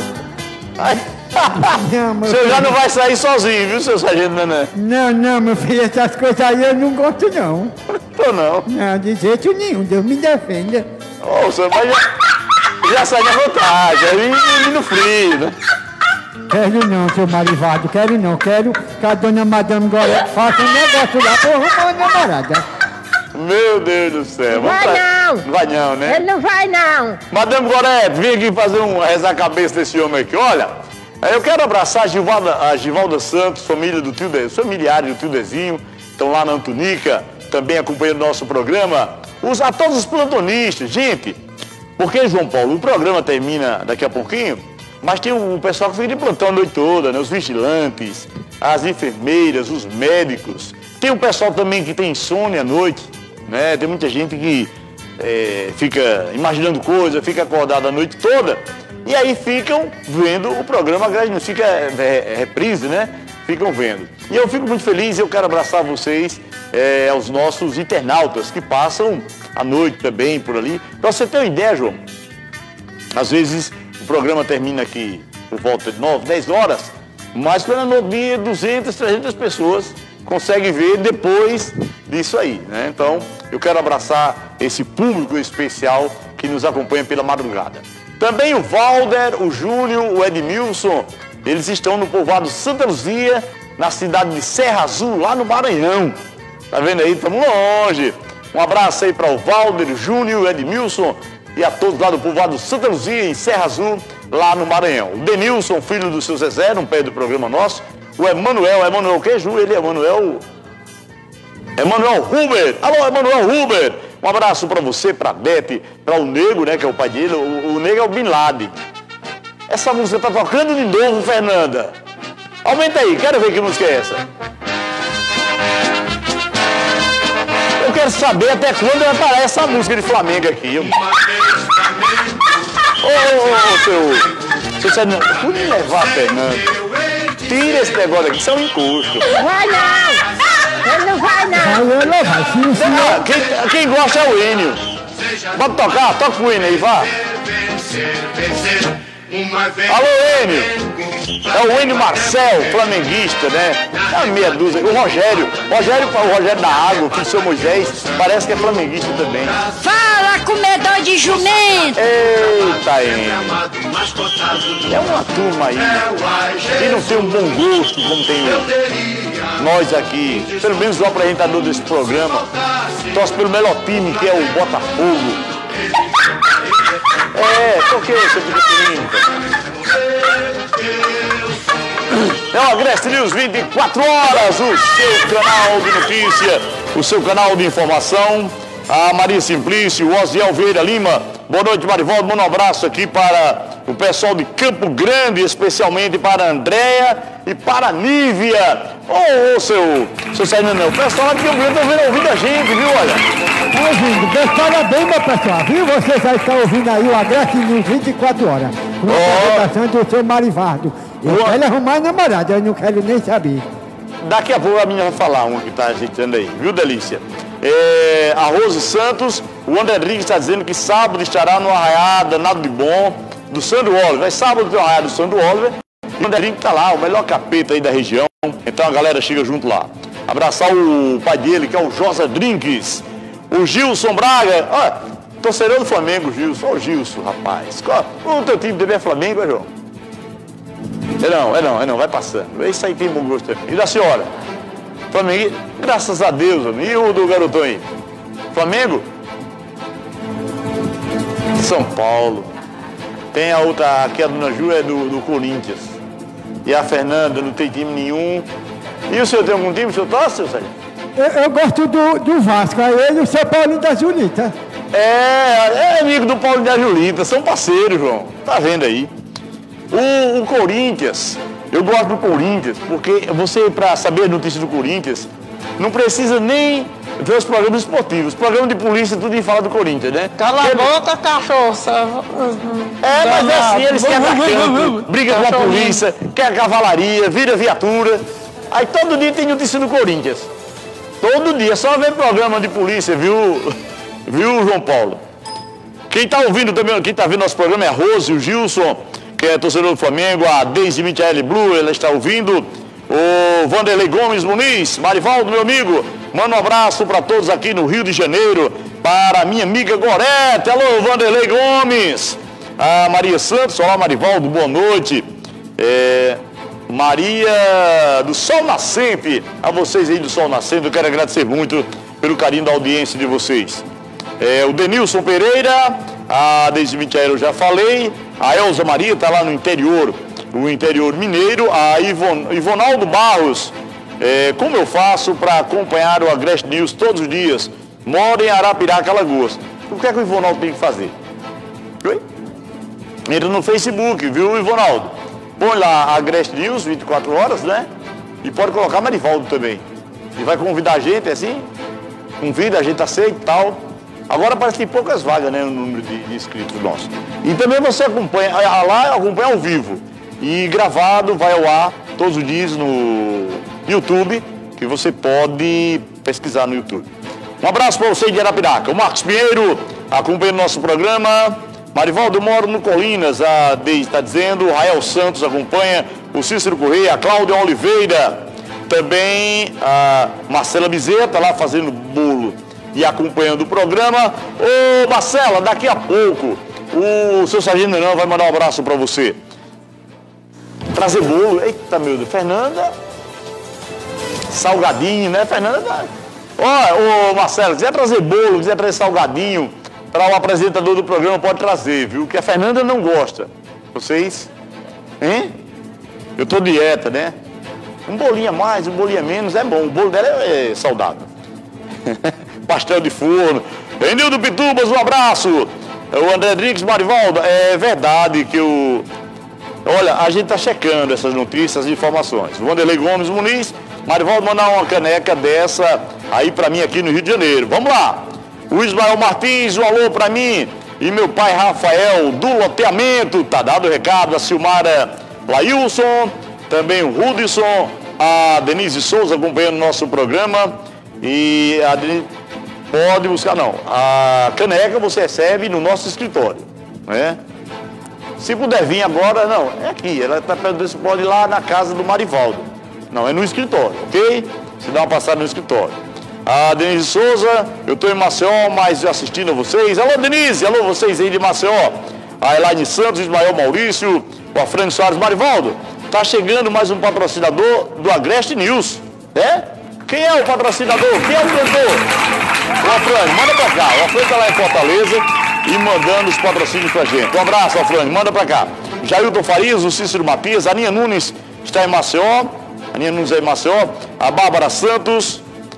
S8: Não,
S4: o senhor já não vai sair sozinho, viu, seu Sargento Nanã?
S8: Não, não, meu filho, essas coisas aí eu não gosto, não.
S4: Tô não.
S8: Não, de jeito nenhum, Deus me defenda.
S4: Ô, oh, o senhor vai já, já sai na vantagem, aí no frio, né?
S8: Quero não, seu Marivaldo, quero não. Quero que a dona Madame Gorete faça um negócio lá pra eu arrumar uma namorada.
S4: Meu Deus do céu.
S5: Vai
S4: pra...
S5: não.
S4: Não vai não, né?
S5: Ele não vai não.
S4: Madame Gorete, vem aqui fazer um rezar a cabeça desse homem aqui. Olha, eu quero abraçar a Givalda, a Givalda Santos, família do tio De... familiares do tio Dezinho, estão lá na Antunica, também acompanhando o nosso programa. Os, a todos os plantonistas, gente, porque, João Paulo, o programa termina daqui a pouquinho, mas tem o pessoal que fica de plantão a noite toda, né? Os vigilantes, as enfermeiras, os médicos. Tem o pessoal também que tem insônia à noite, né? Tem muita gente que é, fica imaginando coisas, fica acordada a noite toda e aí ficam vendo o programa, não fica é, reprise, né? Ficam vendo. E eu fico muito feliz, eu quero abraçar vocês, é, aos nossos internautas que passam a noite também por ali. Pra você ter uma ideia, João, às vezes o programa termina aqui por volta de nove, dez horas, mas pelo dia duzentas, trezentas pessoas conseguem ver depois disso aí, né? Então, eu quero abraçar esse público especial que nos acompanha pela madrugada. Também o Valder, o Júlio, o Edmilson, eles estão no povoado Santa Luzia, na cidade de Serra Azul, lá no Maranhão. Tá vendo aí? Estamos longe. Um abraço aí para o Valder, Júnior, Edmilson e a todos lá do povoado Santa Luzia, em Serra Azul, lá no Maranhão. O Denilson, filho do seu Zezé, não perde o programa nosso. O Emanuel, Emanuel o quê, Ju? Ele é Emanuel... Emanuel Huber. Alô, Emanuel Huber. Um abraço para você, para Bete, para o Nego, né, que é o pai dele. O, o Nego é o Bin Laden. Essa música tá tocando de novo, Fernanda. Aumenta aí, quero ver que música é essa. Eu quero saber até quando vai parar essa música de Flamengo aqui. Ô, ô, ô, seu... Seu Sérgio, pode me levar, Fernanda. Tira esse negócio aqui, isso é um encosto.
S5: Vai não! Ele não vai não!
S8: Vai, não vai, sim, sim.
S4: Ah, quem, quem gosta é o Enio. Pode tocar? Toca o Enio aí, vá. Alô, Enio. É o Enio Marcel, flamenguista, né? É uma meia dúzia. O Rogério. Rogério, o Rogério da Água, que o seu Moisés, parece que é flamenguista também.
S10: Fala, comedor de jumento!
S4: Eita, Enio. É uma turma aí que não tem um bom gosto como tem nós aqui. Pelo menos o apresentador desse programa torce pelo melhor time, que é o Botafogo. É, por que você fica bonita? É o Agreste News vinte e quatro horas, o seu canal de notícia, o seu canal de informação. A Maria Simplício, o Osiel Vieira Lima. Boa noite, Marivaldo. Manda um abraço aqui para o pessoal de Campo Grande, especialmente para a Andréia e para a Nívia. Ô, ô, seu, seu Sérgio, não, o pessoal aqui está ouvindo a gente, viu, olha?
S8: Tá ouvindo, parabéns, meu pessoal, viu? Vocês já estão ouvindo aí o Agreste News vinte e quatro horas. Com a apresentação do seu Marivaldo. Eu
S4: Boa.
S8: quero arrumar namorada, eu não quero nem saber.
S4: Daqui a pouco a menina vai falar uma que está ajeitando aí, viu, Delícia? É, a Rose Santos, o André Rodrigues está dizendo que sábado estará no Arraiada, nada de bom, do Sandro Oliver. É sábado tem o Arraiada do Sandro Oliver. O André Rodrigues está lá, o melhor capeta aí da região. Então a galera chega junto lá. Abraçar o pai dele, que é o Josa Drinks. O Gilson Braga, ó, torcedor do Flamengo, Gilson. Ô, Gilson, rapaz. O teu time também é Flamengo, é, João? É não, é não, é não, vai passando. Isso aí tem bom gosto. E da senhora? Flamengo, graças a Deus, amigo. E o do garotão aí? Flamengo? São Paulo. Tem a outra, aqui a dona Ju é do, do Corinthians. E a Fernanda não tem time nenhum. E o senhor tem algum time? O senhor torce, seu Sérgio?
S8: Eu, eu gosto do, do Vasco, aí ele e o seu Paulinho da Julita.
S4: É, é amigo do Paulinho da Julita, são parceiros, João. Tá vendo aí? O, o Corinthians, eu gosto do Corinthians, porque você, para saber a notícia do Corinthians, não precisa nem ver os programas esportivos. Os programas de polícia, tudo fala do Corinthians, né?
S13: Cala a boca, cachorro.
S4: É, mas é assim, eles querem dar campo, briga com a polícia, quer a cavalaria, vira viatura. Aí todo dia tem notícia do Corinthians. Todo dia, só ver programa de polícia, viu, viu, João Paulo? Quem tá ouvindo também, quem tá vendo nosso programa é a Rose, o Gilson, que é torcedor do Flamengo, a Deise Michaele Blue, ela está ouvindo. O Vanderlei Gomes Muniz, Marivaldo, meu amigo, manda um abraço para todos aqui no Rio de Janeiro, para a minha amiga Gorete. Alô, Vanderlei Gomes. A Maria Santos, olá, Marivaldo, boa noite. É, Maria do Sol Nascente, a vocês aí do Sol Nascente, eu quero agradecer muito pelo carinho da audiência de vocês. É, o Denilson Pereira, a Deise Michaele eu já falei, a Elza Maria está lá no interior, o interior mineiro, a Ivon, Ivonaldo Barros, é, como eu faço para acompanhar o Agreste News todos os dias? Moro em Arapiraca, Alagoas. O que é que o Ivonaldo tem que fazer? Oi? Entra no Facebook, viu, Ivonaldo? Põe lá Agreste News, vinte e quatro horas, né? E pode colocar Marivaldo também. E vai convidar a gente, é assim? Convida, a gente aceita e tal. Agora parece que tem poucas vagas, né, no número de, de inscritos nossos. E também você acompanha, lá acompanha ao vivo. E gravado, vai ao ar todos os dias no YouTube, que você pode pesquisar no YouTube. Um abraço para você de Arapiraca. O Marcos Pinheiro acompanhando nosso programa. Marivaldo, eu moro no Colinas, a Deise está dizendo. O Rael Santos acompanha. O Cícero Correia, a Cláudia Oliveira. Também a Marcela Bezerra está lá fazendo bolo e acompanhando o programa. Ô Marcela, daqui a pouco o seu Sargento Nenão vai mandar um abraço para você. Trazer bolo, eita meu Deus, Fernanda, salgadinho, né, Fernanda? Ô, Ó, ô Marcelo, quiser trazer bolo, quiser trazer salgadinho para o apresentador do programa, pode trazer, viu? Que a Fernanda não gosta. Vocês? Hein? Eu tô dieta, né? Um bolinho a mais, um bolinho a menos, é bom. O bolo dela é, é saudável. Pastel de forno. Enildo Pitubas, um abraço. O André Drix, Marivaldo, é verdade que o... Olha, a gente tá checando essas notícias e informações. O Wanderlei Gomes Muniz, Marivaldo, mandar uma caneca dessa aí pra mim aqui no Rio de Janeiro. Vamos lá. O Ismael Martins, um alô pra mim. E meu pai Rafael, do loteamento. Tá dado o recado. A Silmara Lailson, também o Rudson, a Denise Souza acompanhando o nosso programa. E a Denise... Pode buscar, não. A caneca você recebe no nosso escritório, né? Se puder vir agora, não, é aqui. Ela está perto, você pode ir lá na casa do Marivaldo. Não, é no escritório, ok? Você dá uma passada no escritório. A Denise Souza, eu estou em Maceió, mas assistindo a vocês. Alô, Denise, alô, vocês aí de Maceió. A Elaine Santos, Ismael Maurício, o Afrânio Soares, Marivaldo. Tá chegando mais um patrocinador do Agreste News, né? Quem é o patrocinador? Quem é o cantor? O Afrânio, manda pra cá. O Afrânio tá lá em Fortaleza e mandando os patrocínios pra gente. Um abraço, Afrânio, manda pra cá. Jailton Farias, o Cícero Matias, a Aninha Nunes está em Maceió. A Aninha Nunes é em Maceió. A Bárbara Santos.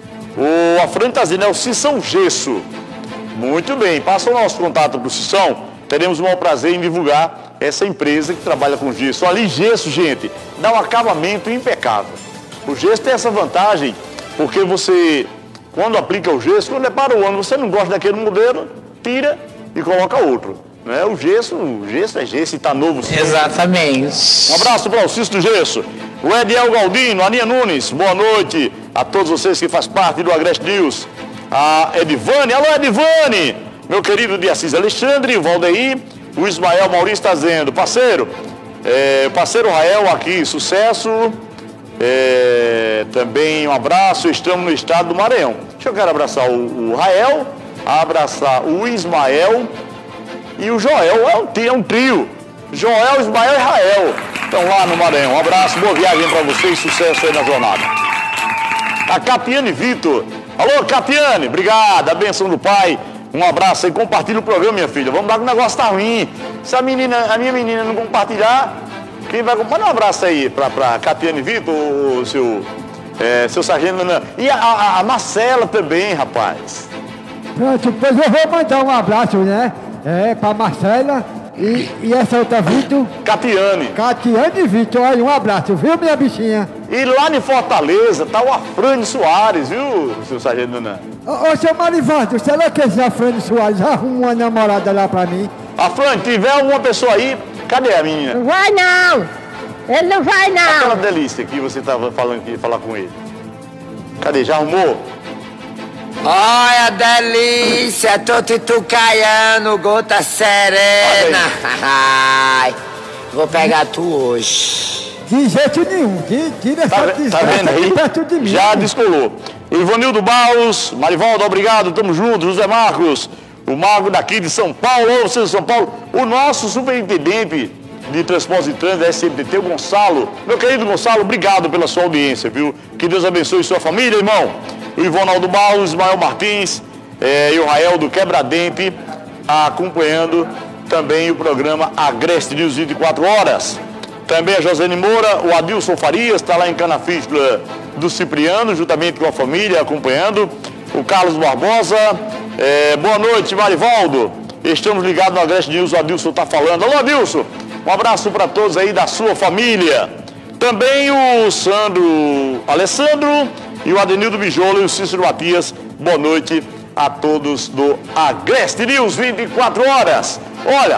S4: O Afrânio tá dizendo, é o Cissão Gesso. Muito bem, passa o nosso contato pro Cissão. Teremos o maior prazer em divulgar essa empresa que trabalha com gesso. Ali, gesso, gente, dá um acabamento impecável. O gesso tem essa vantagem, porque você, quando aplica o gesso, quando é para o ano, você não gosta daquele modelo, tira e coloca outro. Né? O gesso, o gesso é gesso e está novo. Sim.
S9: Exatamente.
S4: Um abraço para o Cisto Gesso. O Ediel Galdino, a Aninha Nunes, boa noite a todos vocês que fazem parte do Agreste News. A Edivane, alô Edivane, meu querido de Assis Alexandre, o Valdeir, o Ismael Maurício está dizendo, parceiro, é, parceiro Rael aqui, sucesso. É, também um abraço, estamos no estado do Maranhão. Deixa eu quero abraçar o, o Rael, abraçar o Ismael e o Joel, é um, é um trio. Joel, Ismael e Rael estão lá no Maranhão. Um abraço, boa viagem para vocês, sucesso aí na jornada. A Catiane Vitor, alô Catiane, obrigado, a benção do pai. Um abraço aí, compartilha o programa, minha filha. Vamos lá que o negócio tá ruim. Se a menina, a minha menina não compartilhar, quem vai compartilhar? Um abraço aí pra, pra Catiane Vitor, o seu, é, seu sargento. E a, a, a Marcela também, rapaz.
S8: Pronto, pois eu vou mandar um abraço, né? É, pra Marcela e, e essa outra Vitor.
S4: Catiane.
S8: Catiane Vitor, olha, um abraço, viu, minha bichinha?
S4: E lá em Fortaleza tá o Afrânio Soares, viu, seu sargento Nanã?
S8: Ô, ô, seu Marivaldo, será que esse Afrânio Soares arruma uma namorada lá pra mim?
S4: Afrânio, tiver alguma pessoa aí, cadê a menina?
S5: Não vai não! Ele não vai não!
S4: Aquela delícia que você estava falando que ia falar com ele. Cadê? Já arrumou?
S9: Olha, delícia, tô titucaiano, gota serena. Ai, vou pegar tu hoje.
S8: De jeito nenhum, tira essa
S4: tá, tá vendo aí?
S8: Perto de mim.
S4: Já descolou. Ivanildo Baus, Marivaldo, obrigado, tamo junto. José Marcos, o mago daqui de São Paulo, ou você de São Paulo, o nosso superintendente de transporte e trânsito da S M T T, o Gonçalo. Meu querido Gonçalo, obrigado pela sua audiência, viu? Que Deus abençoe sua família, irmão. O Ivonaldo Baus, Ismael Martins é, e o Rael do Quebradente acompanhando também o programa Agreste News vinte e quatro horas. Também a Josene Moura, o Adilson Farias, está lá em Canafístula do Cipriano, juntamente com a família, acompanhando. O Carlos Barbosa, é, boa noite, Marivaldo. Estamos ligados no Agreste News, o Adilson está falando. Alô, Adilson, um abraço para todos aí da sua família. Também o Sandro Alessandro e o Adenildo Bijolo e o Cícero Matias, boa noite a todos do Agreste News vinte e quatro horas. Olha,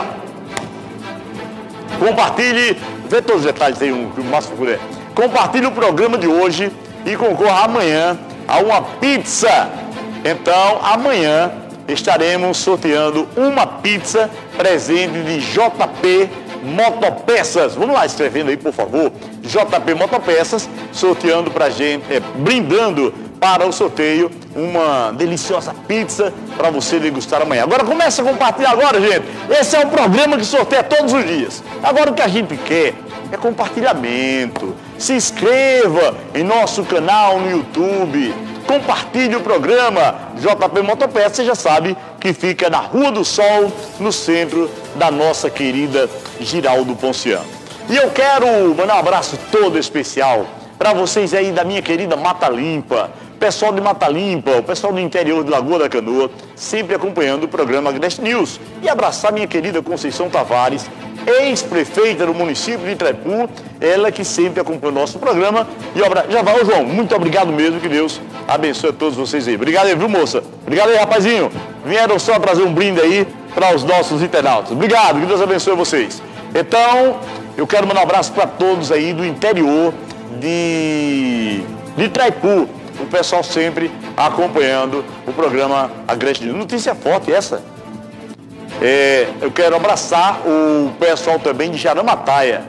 S4: compartilhe, vê todos os detalhes aí, o máximo que puder. Compartilhe o programa de hoje e concorra amanhã a uma pizza. Então, amanhã estaremos sorteando uma pizza presente de J P Motopeças. Vamos lá escrevendo aí, por favor. J P Motopeças, sorteando pra gente, é, brindando para o sorteio uma deliciosa pizza para você degustar amanhã. Agora começa a compartilhar agora, gente. Esse é o programa que sorteia todos os dias. Agora o que a gente quer é compartilhamento. Se inscreva em nosso canal no YouTube. compartilhe o programa. J P Motopeças, você já sabe que fica na Rua do Sol, no centro da nossa querida Giraldo Ponciano. E eu quero mandar um abraço todo especial para vocês aí da minha querida Mata Limpa, pessoal de Mata Limpa, o pessoal do interior de Lagoa da Canoa, sempre acompanhando o programa Agreste News. E abraçar minha querida Conceição Tavares, ex-prefeita do município de Itaipu, ela que sempre acompanha o nosso programa. E já vai, ô João, muito obrigado mesmo, que Deus abençoe a todos vocês aí. Obrigado aí, viu, moça? Obrigado aí, rapazinho. Vieram só trazer um brinde aí para os nossos internautas. Obrigado, que Deus abençoe vocês. Então, eu quero mandar um abraço para todos aí do interior de, de Itaipu, o pessoal sempre acompanhando o programa Agreste News. Notícia forte essa. É, eu quero abraçar o pessoal também de Jaramataia.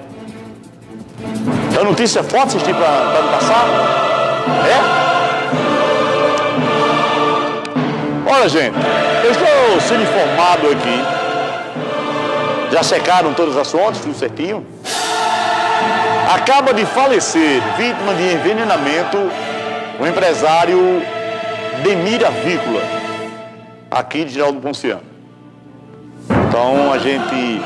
S4: A notícia forte, vocês têm para me passar? É? Olha, gente, eu estou sendo informado aqui. Já checaram todas as fontes, tudo certinho? Acaba de falecer, vítima de envenenamento, o empresário Demir Avícola, aqui de Giraldo Ponciano. Então a gente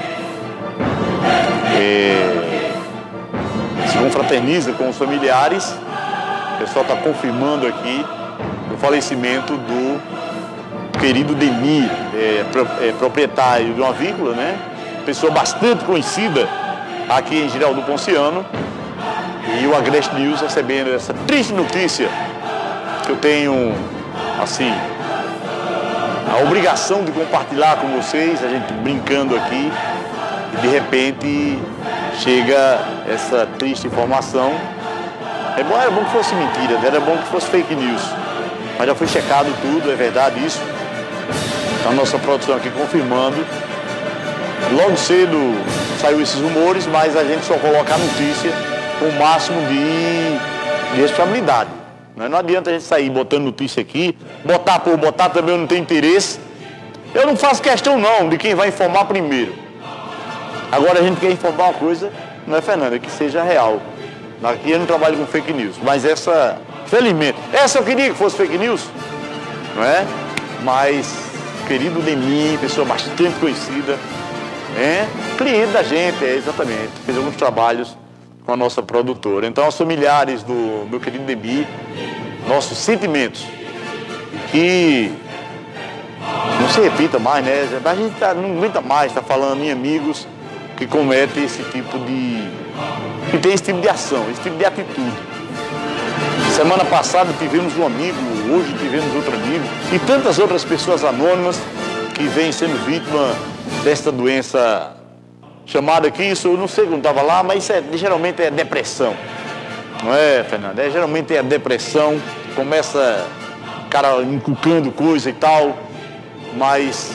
S4: é, se confraterniza com os familiares. O pessoal está confirmando aqui o falecimento do querido Demir, é, é, proprietário de uma avícola, né? Pessoa bastante conhecida aqui em Giraldo Ponciano. E o Agreste News recebendo essa triste notícia, que eu tenho, assim, a obrigação de compartilhar com vocês, a gente brincando aqui, e de repente chega essa triste informação. É bom, era bom que fosse mentira, era bom que fosse fake news, mas já foi checado tudo, é verdade isso. Então a nossa produção aqui confirmando. Logo cedo saiu esses rumores, mas a gente só coloca a notícia com o máximo de, de responsabilidade. Não adianta a gente sair botando notícia aqui, botar por botar também eu não tenho interesse. Eu não faço questão não de quem vai informar primeiro. Agora a gente quer informar uma coisa, não é, Fernanda, que seja real. Aqui eu não trabalho com fake news, mas essa, felizmente, essa eu queria que fosse fake news, não é? Mas, querido Demir, pessoa bastante conhecida, é cliente da gente, é exatamente, fez alguns trabalhos com a nossa produtora. Então, aos familiares do meu querido Demir, nossos sentimentos, que não se repita mais, né? A gente tá, não aguenta mais estar tá falando em amigos que cometem esse tipo de... que tem esse tipo de ação, esse tipo de atitude. Semana passada tivemos um amigo, hoje tivemos outro amigo, e tantas outras pessoas anônimas que vêm sendo vítima desta doença chamada aqui, isso eu não sei como estava lá, mas isso é, geralmente é depressão. Não é, Fernando? É, geralmente é depressão, começa o cara inculcando coisa e tal, mas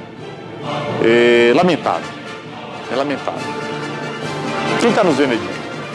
S4: é lamentável. É lamentável. Quem está nos vendo aí?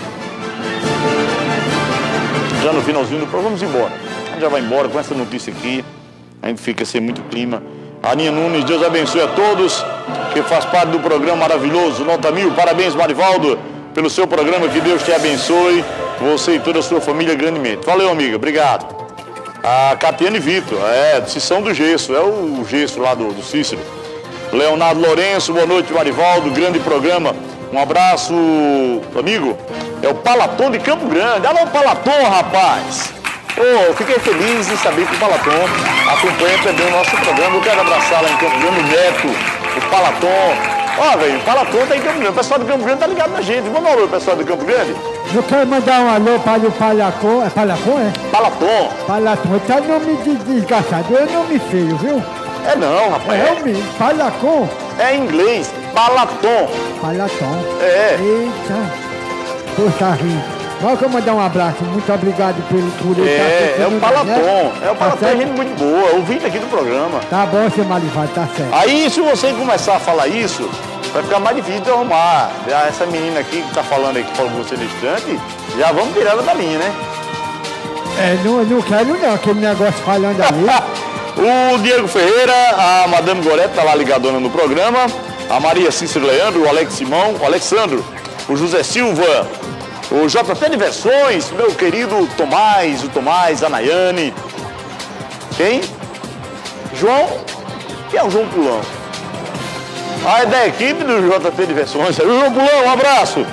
S4: Já no finalzinho do programa, vamos embora. A gente já vai embora com essa notícia aqui. A gente fica sem muito clima. Aninha Nunes, Deus abençoe a todos que faz parte do programa maravilhoso, nota mil. Parabéns, Marivaldo, pelo seu programa. Que Deus te abençoe, você e toda a sua família grandemente. Valeu, amiga, obrigado. A Catiane Vitor, é, de Sissão do Gesso, é o Gesso lá do, do Cícero. Leonardo Lourenço, boa noite, Marivaldo, grande programa. Um abraço, amigo. É o Palaton de Campo Grande. Alô, Palaton, rapaz. Oh, fiquei feliz em saber que o Palaton acompanha também o nosso programa. Eu quero abraçar lá em Campo Grande o Neto, o Palaton. Ó, velho, o Palaton tá em Campo Grande. O pessoal de Campo Grande tá ligado na gente. Vamos alô, pessoal de Campo Grande?
S8: Eu quero mandar um alô para o Palacon. É Palacon, é?
S4: Palaton.
S8: Palaton. Tá nome de desgraçado. É nome feio, viu?
S4: É não, rapaz.
S8: É o mesmo. Palacon.
S4: É em inglês. Palaton.
S8: Palaton.
S4: É.
S8: Eita. Poxa, rico. Vamos que eu mandar um abraço, muito obrigado pelo por ele.
S4: É, é o Palaton, né? É o Palaton,
S8: tá
S4: é gente muito boa, ouvinte aqui do programa.
S8: Tá bom, seu Marivaldo, tá certo.
S4: Aí, se você começar a falar isso, vai ficar mais difícil de arrumar. Já essa menina aqui que tá falando aí, que falou com você no instante, já vamos tirar ela da linha, né?
S8: É, não, não quero não, aquele negócio falando ali.
S4: O Diego Ferreira, a Madame Gorete tá lá ligadona no programa, a Maria Cícero Leandro, o Alex Simão, o Alexandro, o José Silva, O J T Diversões, meu querido Tomás, o Tomás, a Nayane. Quem? João? Quem é o João Pulão? Ah, é da equipe do J T Diversões. O João Pulão, um abraço.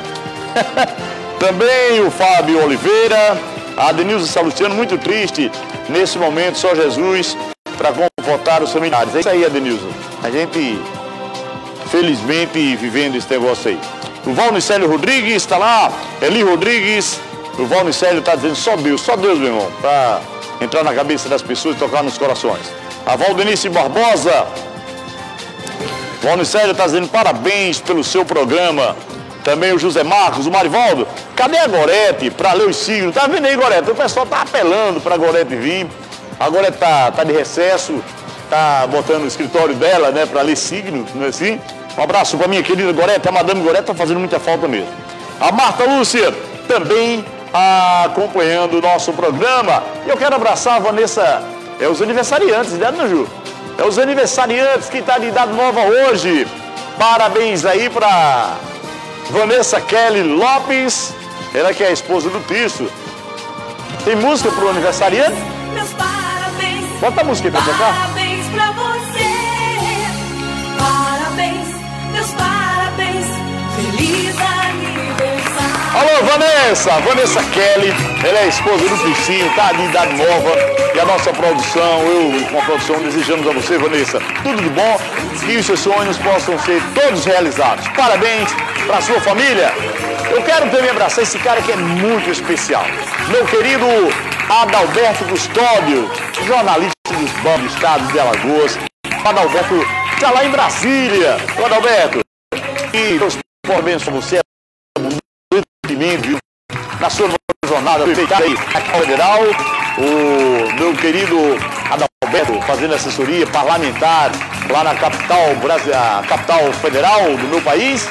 S4: Também o Fábio Oliveira, a Denilza Salustiano, muito triste nesse momento, só Jesus para confortar os familiares. É isso aí, Denilza. A gente, felizmente, vivendo esse negócio aí. O Valnicélio Rodrigues está lá, Eli Rodrigues. O Valnicélio está dizendo só Deus, só Deus, meu irmão, para entrar na cabeça das pessoas e tocar nos corações. A Valdenice Barbosa. Valnicélio está dizendo parabéns pelo seu programa. Também o José Marcos, o Marivaldo. Cadê a Gorete para ler os signos? Tá vendo aí, Gorete? O pessoal tá apelando para a Gorete vir. A Gorete tá, tá de recesso, tá botando o escritório dela, né, para ler signo, não é assim? Um abraço para minha querida Gorete, a Madame Gorete tá fazendo muita falta mesmo. A Marta Lúcia também acompanhando o nosso programa. E eu quero abraçar a Vanessa, é os aniversariantes, né, Dona Ju? É os aniversariantes que tá de idade nova hoje. Parabéns aí para Vanessa Kelly Lopes, ela que é a esposa do Tirso. Tem música pro aniversariante?
S14: Meus parabéns.
S4: Bota a música aí pra tocar.
S14: Parabéns pra você. Parabéns, meus parabéns. Feliz aniversário.
S4: Alô, Vanessa! Vanessa Kelly, ela é a esposa do Tirsinho, tá de idade nova. E a nossa produção, eu com a produção, desejamos a você, Vanessa, tudo de bom, que os seus sonhos possam ser todos realizados. Parabéns pra sua família. Eu quero também abraçar esse cara que é muito especial. Meu querido Adalberto Custódio, jornalista dos Bambos do Estado de Alagoas. Adalberto está lá em Brasília. O Adalberto, e Deus parabéns para você, viu? Na sua jornada aí, aqui na Federal, o meu querido Adalberto fazendo assessoria parlamentar lá na capital, a capital federal do meu país.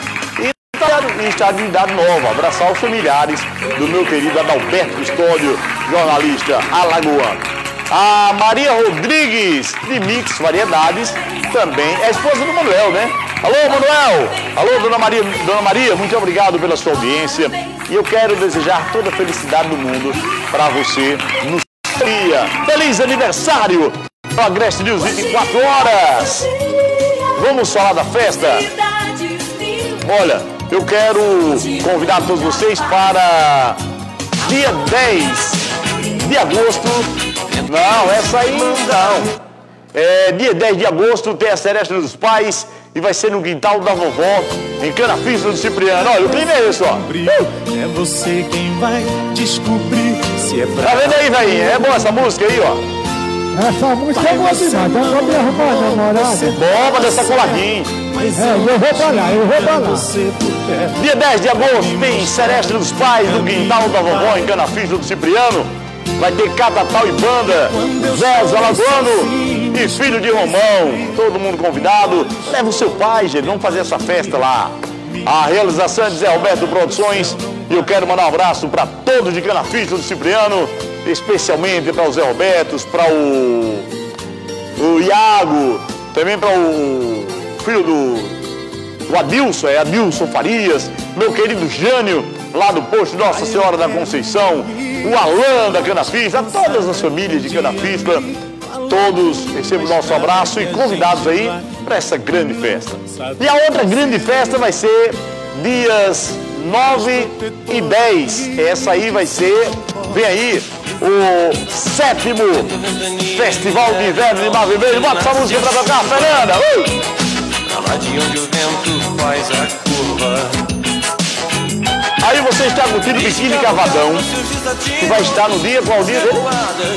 S4: E está de idade nova, abraçar os familiares do meu querido Adalberto Custódio, jornalista alagoano. A Maria Rodrigues, de Mix Variedades, também é esposa do Manuel, né? Alô, Manuel! Alô, Dona Maria, Dona Maria, muito obrigado pela sua audiência. E eu quero desejar toda a felicidade do mundo para você no dia. Feliz aniversário! No Agreste News vinte e quatro horas. Vamos falar da festa? Olha, eu quero convidar todos vocês para dia dez de agosto. Não, essa aí não. É, dia dez de agosto tem a Seresta dos Pais e vai ser no quintal da vovó, em Canafista do Cipriano. Olha, o clima é esse, ó.
S11: É você quem vai descobrir se é pra...
S4: Tá vendo aí, velhinha? É boa essa música aí, ó.
S8: Essa música é boa demais, então vou me arrumar, namorada.
S4: Bom, pra dançar coladinho.
S8: É, eu vou pra lá, eu vou pra lá.
S4: Dia dez de agosto tem Seresta dos Pais no quintal da vovó, em Canafista do Cipriano. Vai ter Catatal e Banda, Zé Alagoano e Filho de Romão. Todo mundo convidado. Leva o seu pai, gente. Vamos fazer essa festa lá. A realização é de Zé Roberto Produções. E eu quero mandar um abraço para todos de Canafista do Cipriano, especialmente para o Zé Roberto, para o, o Iago, também para o filho do o Adilson, é Adilson Farias, meu querido Jânio, lá do posto Nossa Senhora da Conceição, o Alan da Canafista, todas as famílias de Canafista, todos recebam o nosso abraço e convidados aí para essa grande festa. E a outra grande festa vai ser dias nove e dez. Essa aí vai ser, vem aí, o sétimo Festival de Inverno de Mar Vermelho. Bota essa música pra tocar, Fernanda! Uh!
S1: Lá de onde o vento faz a curva.
S4: Aí você está curtindo o Biquíni Cavadão, que vai estar no dia, qual dia dele?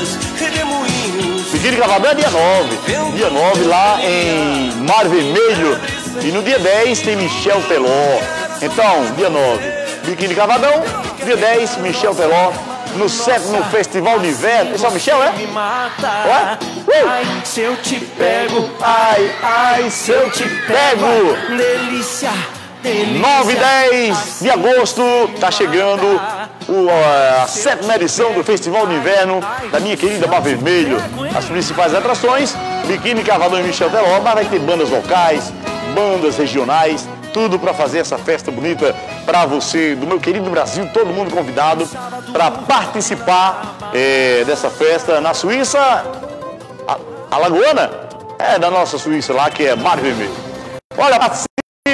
S4: Biquíni Cavadão é dia nove. Dia nove lá em Mar Vermelho. E no dia dez tem Michel Teló. Então, dia nove, Biquíni Cavadão. Dia dez, Michel Teló. No sétimo Festival de Inverno. Esse é o Michel, é? Ué? Uh!
S11: Ai, se eu te pego.
S4: Ai, ai, se eu te pego.
S11: Delícia, delícia.
S4: nove e dez de agosto, tá chegando o, a sétima edição do Festival de Inverno da minha querida Mar Vermelho. As principais atrações, Biquíni Cavadão e Michel Teló, mas vai ter bandas locais, bandas regionais, tudo para fazer essa festa bonita para você, do meu querido Brasil, todo mundo convidado para participar é, dessa festa na Suíça, a, Alagoana, é da nossa Suíça lá, que é Mar Vermelho. Olha, participe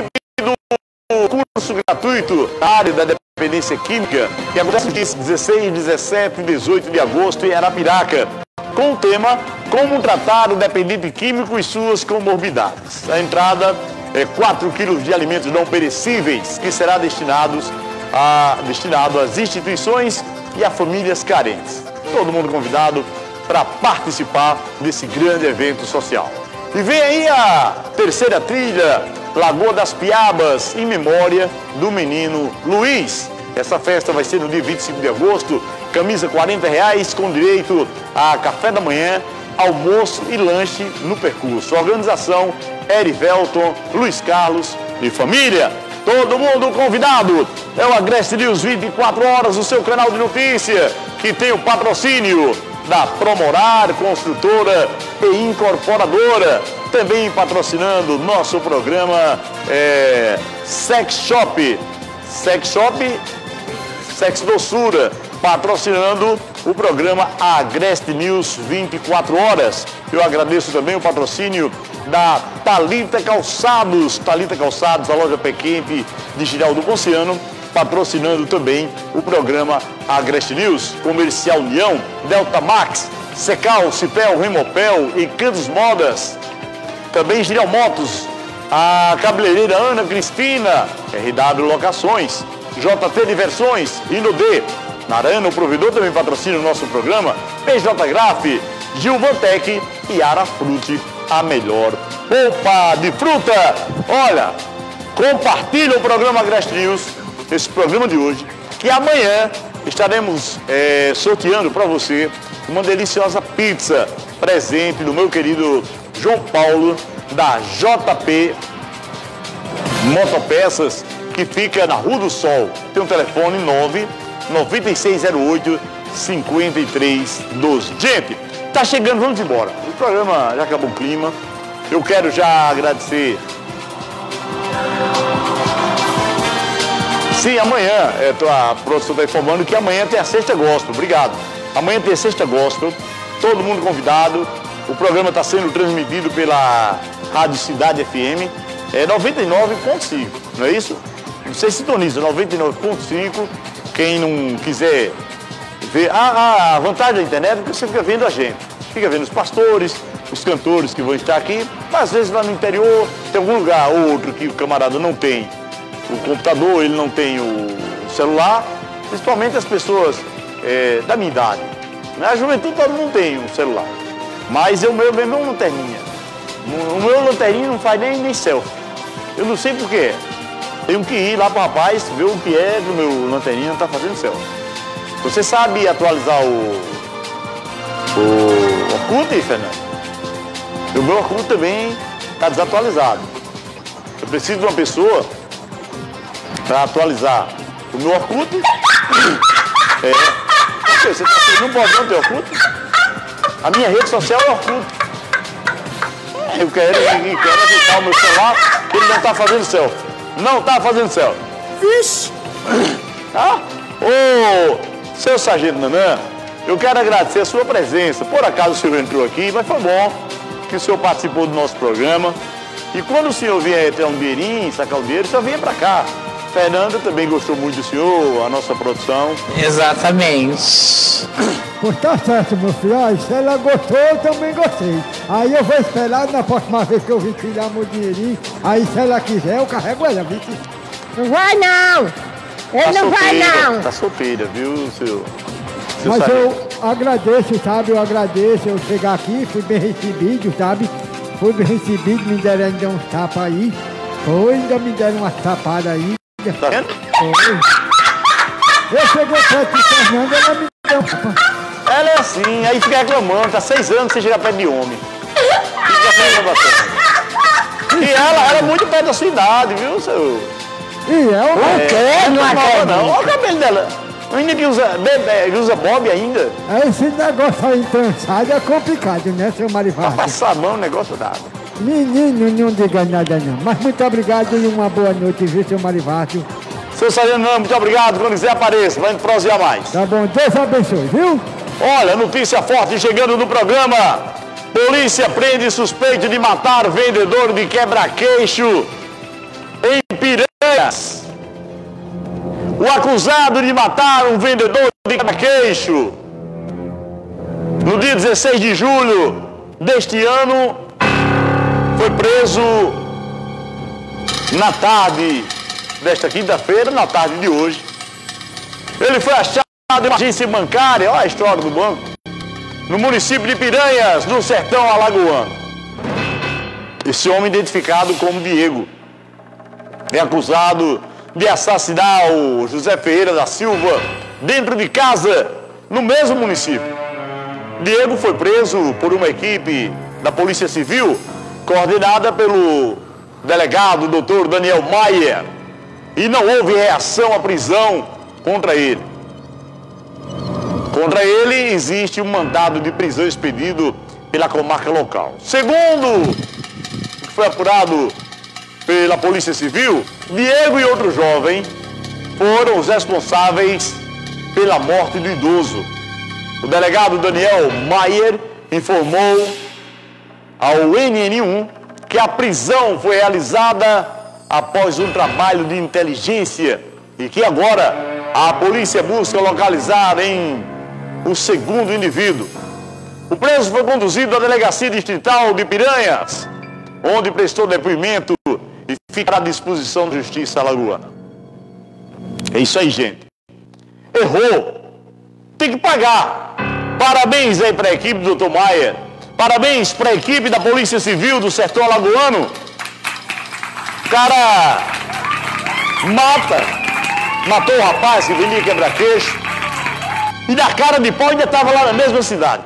S4: do curso gratuito da área da dependência química, que acontece dias dezesseis, dezessete e dezoito de agosto em Arapiraca, com o tema Como tratar o dependente químico e suas comorbidades. A entrada é quatro quilos de alimentos não perecíveis, que será destinados a, destinado às instituições e a famílias carentes. Todo mundo convidado para participar desse grande evento social. E vem aí a terceira trilha, Lagoa das Piabas, em memória do menino Luiz. Essa festa vai ser no dia vinte e cinco de agosto, camisa quarenta reais, com direito a café da manhã, almoço e lanche no percurso. Organização Erivelton, Luiz Carlos e família. Todo mundo convidado. É o Agreste News vinte e quatro horas, o seu canal de notícia, que tem o patrocínio da Promorar, construtora e incorporadora. Também patrocinando nosso programa é, Sex Shop. Sex Shop, Sex Doçura, patrocinando o programa Agreste News vinte e quatro horas. Eu agradeço também o patrocínio da Thalita Calçados, Thalita Calçados, a loja Pé Quente de Giraldo Ponciano, patrocinando também o programa Agreste News, Comercial União, Delta Max, Secal, Cipel, Remopel e Cantos Modas. Também Giral Motos, a cabeleireira Ana Cristina, R W Locações, J T Diversões, Inodê, Narana, o provedor, também patrocina o nosso programa, P J Graf, Gilvantec e Arafrute, a melhor polpa de fruta. Olha, compartilha o programa Agreste News, esse programa de hoje, que amanhã estaremos é, sorteando para você uma deliciosa pizza, presente do meu querido João Paulo, da J P Motopeças, que fica na Rua do Sol. Tem um telefone nove nove seis zero oito cinco três um dois. Gente, tá chegando, vamos embora. O programa já acabou o clima. Eu quero já agradecer. Sim, amanhã, é, a produção está informando que amanhã tem a Sexta Gospel. Obrigado. Amanhã tem a Sexta Gospel, todo mundo convidado. O programa está sendo transmitido pela Rádio Cidade F M, é noventa e nove ponto cinco, não é isso? Você sintoniza, noventa e nove ponto cinco. Quem não quiser ver, ah, a vantagem da internet é que você fica vendo a gente, fica vendo os pastores, os cantores que vão estar aqui, mas às vezes lá no interior tem algum lugar ou outro que o camarada não tem o computador, ele não tem o celular, principalmente as pessoas é, da minha idade. Na juventude todo mundo tem um celular, mas eu meu mesmo é uma lanterninha. O meu lanterninho não faz nem, nem selfie. Eu não sei por quê. Tenho que ir lá para o rapaz ver o que é que o meu lanterninho está fazendo selfie. Você sabe atualizar o, o Orkut, Fernando? O meu Orkut também está desatualizado. Eu preciso de uma pessoa para atualizar o meu Orkut. É. Você tá, não pode não ter Orkut? A minha rede social é Orkut. Eu quero, eu quero ajeitar o meu celular, que ele não está fazendo selfie. Não está fazendo selfie. Vixe! Ah, ô, seu Sargento Nanã, eu quero agradecer a sua presença. Por acaso o senhor entrou aqui, mas foi bom que o senhor participou do nosso programa. E quando o senhor vier ter um dinheirinho, sacar o dinheiro, o senhor vinha para cá. Fernanda também gostou muito do senhor, a nossa produção.
S8: Exatamente. Pois tá certo, meu filho. Ah, se ela gostou, eu também gostei. Aí eu vou esperar na próxima vez que eu vir tirar meu dinheirinho. Aí se ela quiser, eu carrego ela, viu?
S5: Não vai não! Ele
S4: tá
S5: não vai não!
S4: Tá solteira, viu, seu... seu
S8: Mas
S4: sargento.
S8: eu agradeço, sabe? Eu agradeço eu chegar aqui, fui bem recebido, sabe? Fui bem recebido, me deram ainda uns tapas aí. Foi, ainda me deram umas tapadas aí.
S4: Tá vendo?
S8: Foi. Eu cheguei perto de Fernanda, ela me deu um tapa.
S4: Ela é assim, aí fica reclamando, tá seis anos sem chegar perto de homem. Fica reclamando. E ela era muito perto da sua idade, viu, seu...
S8: E é o
S4: é,
S8: quê?
S4: Não acredito. Não. Olha o cabelo dela. Ainda que usa, bebê, que usa bob ainda.
S8: Esse negócio aí trançado é complicado, né, seu Marivaldo?
S4: Pra passar a mão, o negócio dado.
S8: Menino, não diga nada não. Mas muito obrigado e uma boa noite, viu, seu Marivaldo?
S4: Seu Saliano, muito obrigado. Quando quiser, apareça. Vai prosear mais.
S8: Tá bom, Deus abençoe, viu?
S4: Olha, notícia forte chegando no programa. Polícia prende suspeito de matar vendedor de quebra-queixo em Piranhas. O acusado de matar um vendedor de quebra-queixo no dia dezesseis de julho deste ano foi preso na tarde desta quinta-feira, na tarde de hoje. Ele foi achado em uma agência bancária, olha a história do banco, no município de Piranhas, no sertão alagoano. Esse homem, identificado como Diego, é acusado de assassinar o José Ferreira da Silva dentro de casa, no mesmo município. Diego foi preso por uma equipe da Polícia Civil, coordenada pelo delegado doutor Daniel Maier, e não houve reação à prisão contra ele. Contra ele existe um mandado de prisão expedido pela comarca local. Segundo o que foi apurado pela Polícia Civil, Diego e outro jovem foram os responsáveis pela morte do idoso. O delegado Daniel Maier informou ao N N um que a prisão foi realizada após um trabalho de inteligência e que agora a polícia busca localizar em o segundo indivíduo. O preso foi conduzido à delegacia distrital de Piranhas, onde prestou depoimento e ficará à disposição da Justiça Alagoana. É isso aí, gente. Errou. Tem que pagar. Parabéns aí para a equipe do doutor Maier. Parabéns para a equipe da Polícia Civil do Sertão Alagoano. O cara mata, matou o rapaz que vendia quebra-queixo e na cara de pau ainda estava lá na mesma cidade.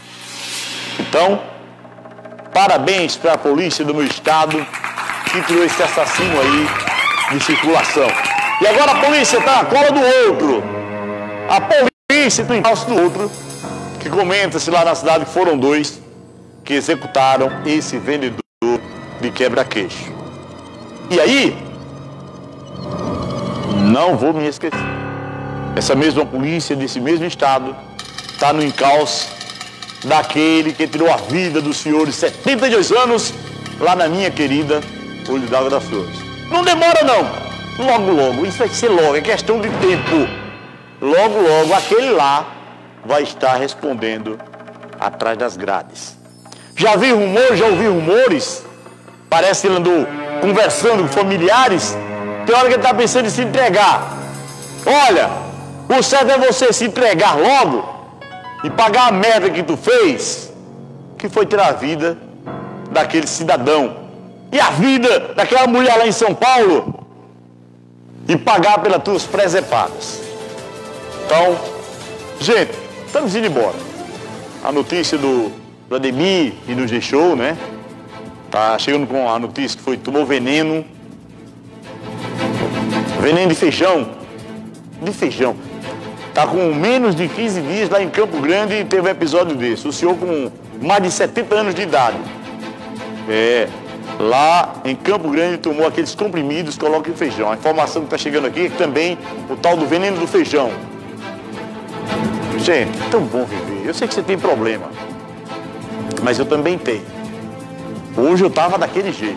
S4: Então, parabéns para a polícia do meu estado que tirou esse assassino aí de circulação. E agora a polícia está na cola do outro. A polícia está em falso do outro, que comenta-se lá na cidade que foram dois que executaram esse vendedor de quebra-queixo. E aí, não vou me esquecer. Essa mesma polícia desse mesmo estado está no encalço daquele que tirou a vida do senhor de setenta e dois anos lá na minha querida Olho d'Água das Flores. Não demora não, logo logo, isso vai ser logo, é questão de tempo. Logo logo aquele lá vai estar respondendo atrás das grades. Já vi rumores, já ouvi rumores, parece que ele andou conversando com familiares, tem hora que ele está pensando em se entregar. Olha, o certo é você se entregar logo e pagar a merda que tu fez, que foi tirar a vida daquele cidadão e a vida daquela mulher lá em São Paulo e pagar pelas tuas presepadas. Então, gente, estamos indo embora. A notícia do Vladimir e do G-Show, né? Tá chegando com a notícia que foi, tomou veneno. Veneno de feijão. De feijão. Tá com menos de quinze dias lá em Campo Grande e teve um episódio desse. O senhor com mais de setenta anos de idade. É, lá em Campo Grande tomou aqueles comprimidos, coloca em feijão. A informação que está chegando aqui é que também o tal do veneno do feijão. Gente, é tão bom viver. Eu sei que você tem problema, mas eu também tenho. Hoje eu estava daquele jeito.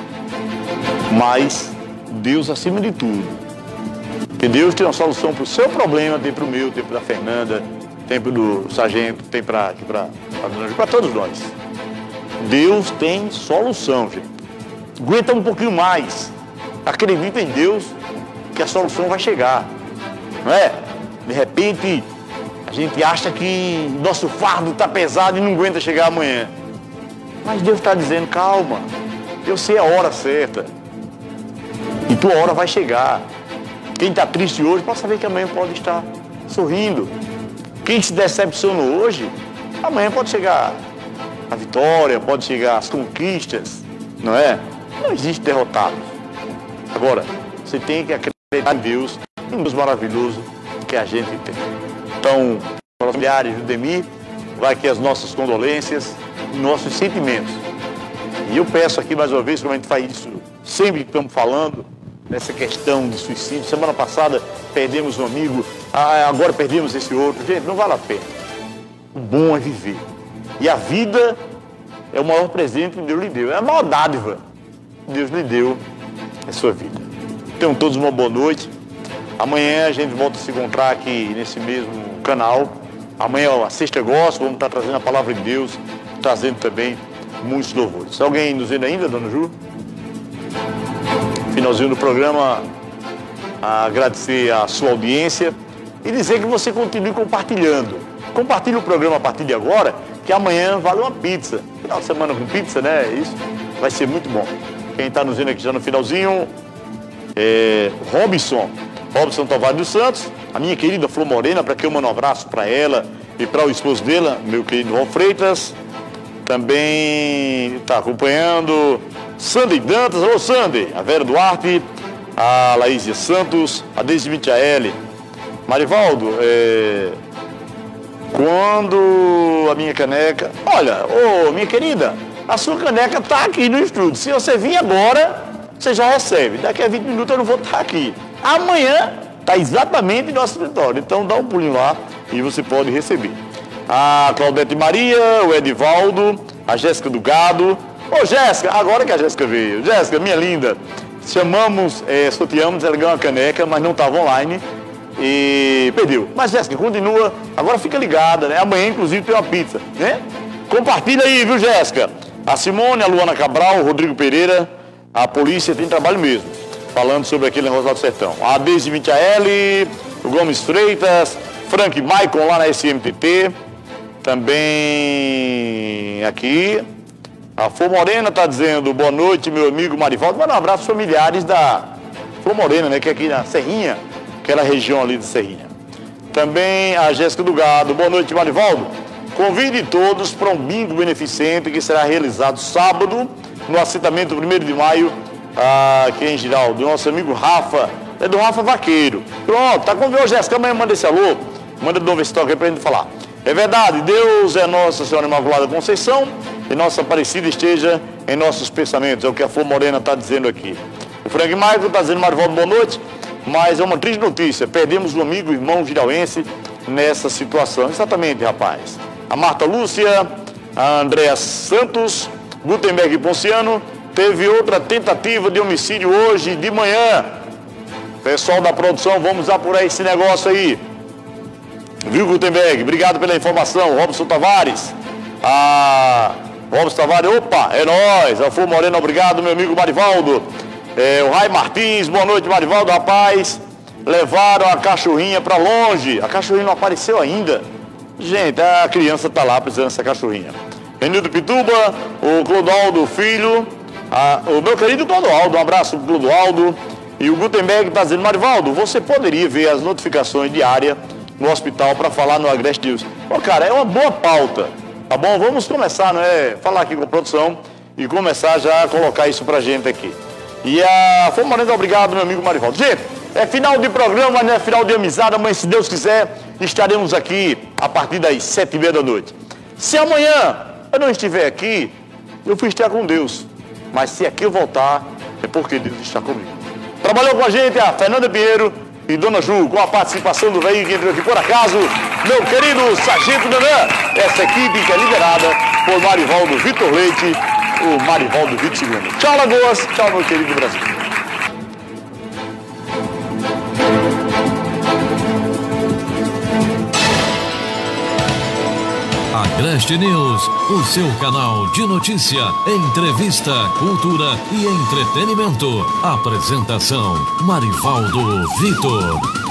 S4: Mas Deus acima de tudo. Porque Deus tem uma solução para o seu problema, tem para o meu, tem para a Fernanda, tem para o sargento, tem para para todos nós. Deus tem solução, gente. Aguenta um pouquinho mais. Acredita em Deus que a solução vai chegar. Não é? De repente, a gente acha que nosso fardo está pesado e não aguenta chegar amanhã. Mas Deus está dizendo, calma, eu sei a hora certa. E tua hora vai chegar. Quem está triste hoje pode saber que amanhã pode estar sorrindo. Quem se decepcionou hoje, amanhã pode chegar a vitória, pode chegar as conquistas, não é? Não existe derrotado. Agora, você tem que acreditar em Deus, em Deus maravilhoso que a gente tem. Então, para os familiares do Demir, vai aqui as nossas condolências e nossos sentimentos. E eu peço aqui mais uma vez, como a gente faz isso sempre que estamos falando, nessa questão de suicídio. Semana passada perdemos um amigo, agora perdemos esse outro. Gente, não vale a pena. O bom é viver. E a vida é o maior presente que Deus lhe deu. É a maior dádiva que Deus lhe deu, é a sua vida. Tenham todos uma boa noite. Amanhã a gente volta a se encontrar aqui nesse mesmo canal. Amanhã, a sexta gospel, vamos estar trazendo a palavra de Deus, trazendo também muitos louvores. Alguém nos vendo ainda, dona Ju? Finalzinho do programa, agradecer a sua audiência e dizer que você continue compartilhando. Compartilhe o programa a partir de agora, que amanhã vale uma pizza. Final de semana com pizza, né? Isso vai ser muito bom. Quem está nos vendo aqui já no finalzinho é Robson. Robson Tavares dos Santos, a minha querida Flor Morena, para que eu mando um abraço para ela e para o esposo dela, meu querido Ron Freitas. Também está acompanhando Sandy Dantas, alô Sandy, a Vera Duarte, a Laísia Santos, a Deise Michaele. Marivaldo, é... quando a minha caneca... Olha, ô minha querida, a sua caneca está aqui no estúdio. Se você vir agora, você já recebe. Daqui a vinte minutos eu não vou estar aqui. Amanhã está exatamente no nosso escritório. Então dá um pulinho lá e você pode receber. A Claudete Maria, o Edivaldo, a Jéssica do Gado. Ô Jéssica, agora que a Jéssica veio. Jéssica, minha linda, chamamos, é, sorteamos, ela ganhou uma caneca, mas não estava online e perdeu. Mas Jéssica, continua, agora fica ligada, né? Amanhã, inclusive, tem uma pizza, né? Compartilha aí, viu, Jéssica? A Simone, a Luana Cabral, o Rodrigo Pereira, a polícia tem trabalho mesmo, falando sobre aquele negócio lá do sertão. A Deise Michaele, o Gomes Freitas, Frank Maicon lá na S M T T. Também aqui, a Flor Morena está dizendo boa noite, meu amigo Marivaldo. Manda um abraço aos familiares da Flor Morena, né, que é aqui na Serrinha, aquela região ali de Serrinha. Também a Jéssica do Gado, boa noite, Marivaldo. Convide todos para um bingo beneficente que será realizado sábado no assentamento primeiro de maio, aqui em Giraldo, do nosso amigo Rafa, é do Rafa Vaqueiro. Pronto, tá convidado, Jéssica, amanhã manda esse alô, manda do novo estoque aí pra gente falar. É verdade, Deus é Nossa Senhora Imaculada Conceição e Nossa Aparecida esteja em nossos pensamentos, é o que a Flor Morena está dizendo aqui. O Frank Michael está dizendo, Marivaldo, boa noite, mas é uma triste notícia, perdemos um amigo, irmão girauense nessa situação. Exatamente, rapaz. A Marta Lúcia, a Andréa Santos, Gutenberg Ponciano, teve outra tentativa de homicídio hoje de manhã. Pessoal da produção, vamos apurar esse negócio aí. Viu, Gutenberg? Obrigado pela informação. Robson Tavares. A Robson Tavares, opa, é nóis. A Flor Morena, obrigado, meu amigo Marivaldo. É, o Rai Martins, boa noite, Marivaldo. Rapaz, levaram a cachorrinha para longe. A cachorrinha não apareceu ainda. Gente, a criança tá lá precisando dessa cachorrinha. Renildo Pituba, o Clodoaldo Filho, a, o meu querido Clodoaldo, um abraço pro Clodoaldo. E o Gutenberg está dizendo, Marivaldo, você poderia ver as notificações diárias no hospital para falar no Agreste News. Ô, cara, é uma boa pauta, tá bom? Vamos começar, não é? Falar aqui com a produção e começar já a colocar isso pra gente aqui. E a Flor Morena, obrigado, meu amigo Marivaldo. Gente, é final de programa, né? Final de amizade. Amanhã, se Deus quiser, estaremos aqui a partir das sete e meia da noite. Se amanhã eu não estiver aqui, eu fui estar com Deus. Mas se aqui eu voltar, é porque Deus está comigo. Trabalhou com a gente a Fernanda Pinheiro e Dona Ju, com a participação do veículo que entrou aqui por acaso, meu querido Sargento Danã. Essa equipe que é liderada por Marivaldo Vitor Leite, o Marivaldo Vitor segundo. Tchau, Lagoas. Tchau, meu querido Brasil.
S6: Agreste News, o seu canal de notícia, entrevista, cultura e entretenimento. Apresentação, Marivaldo Vitor.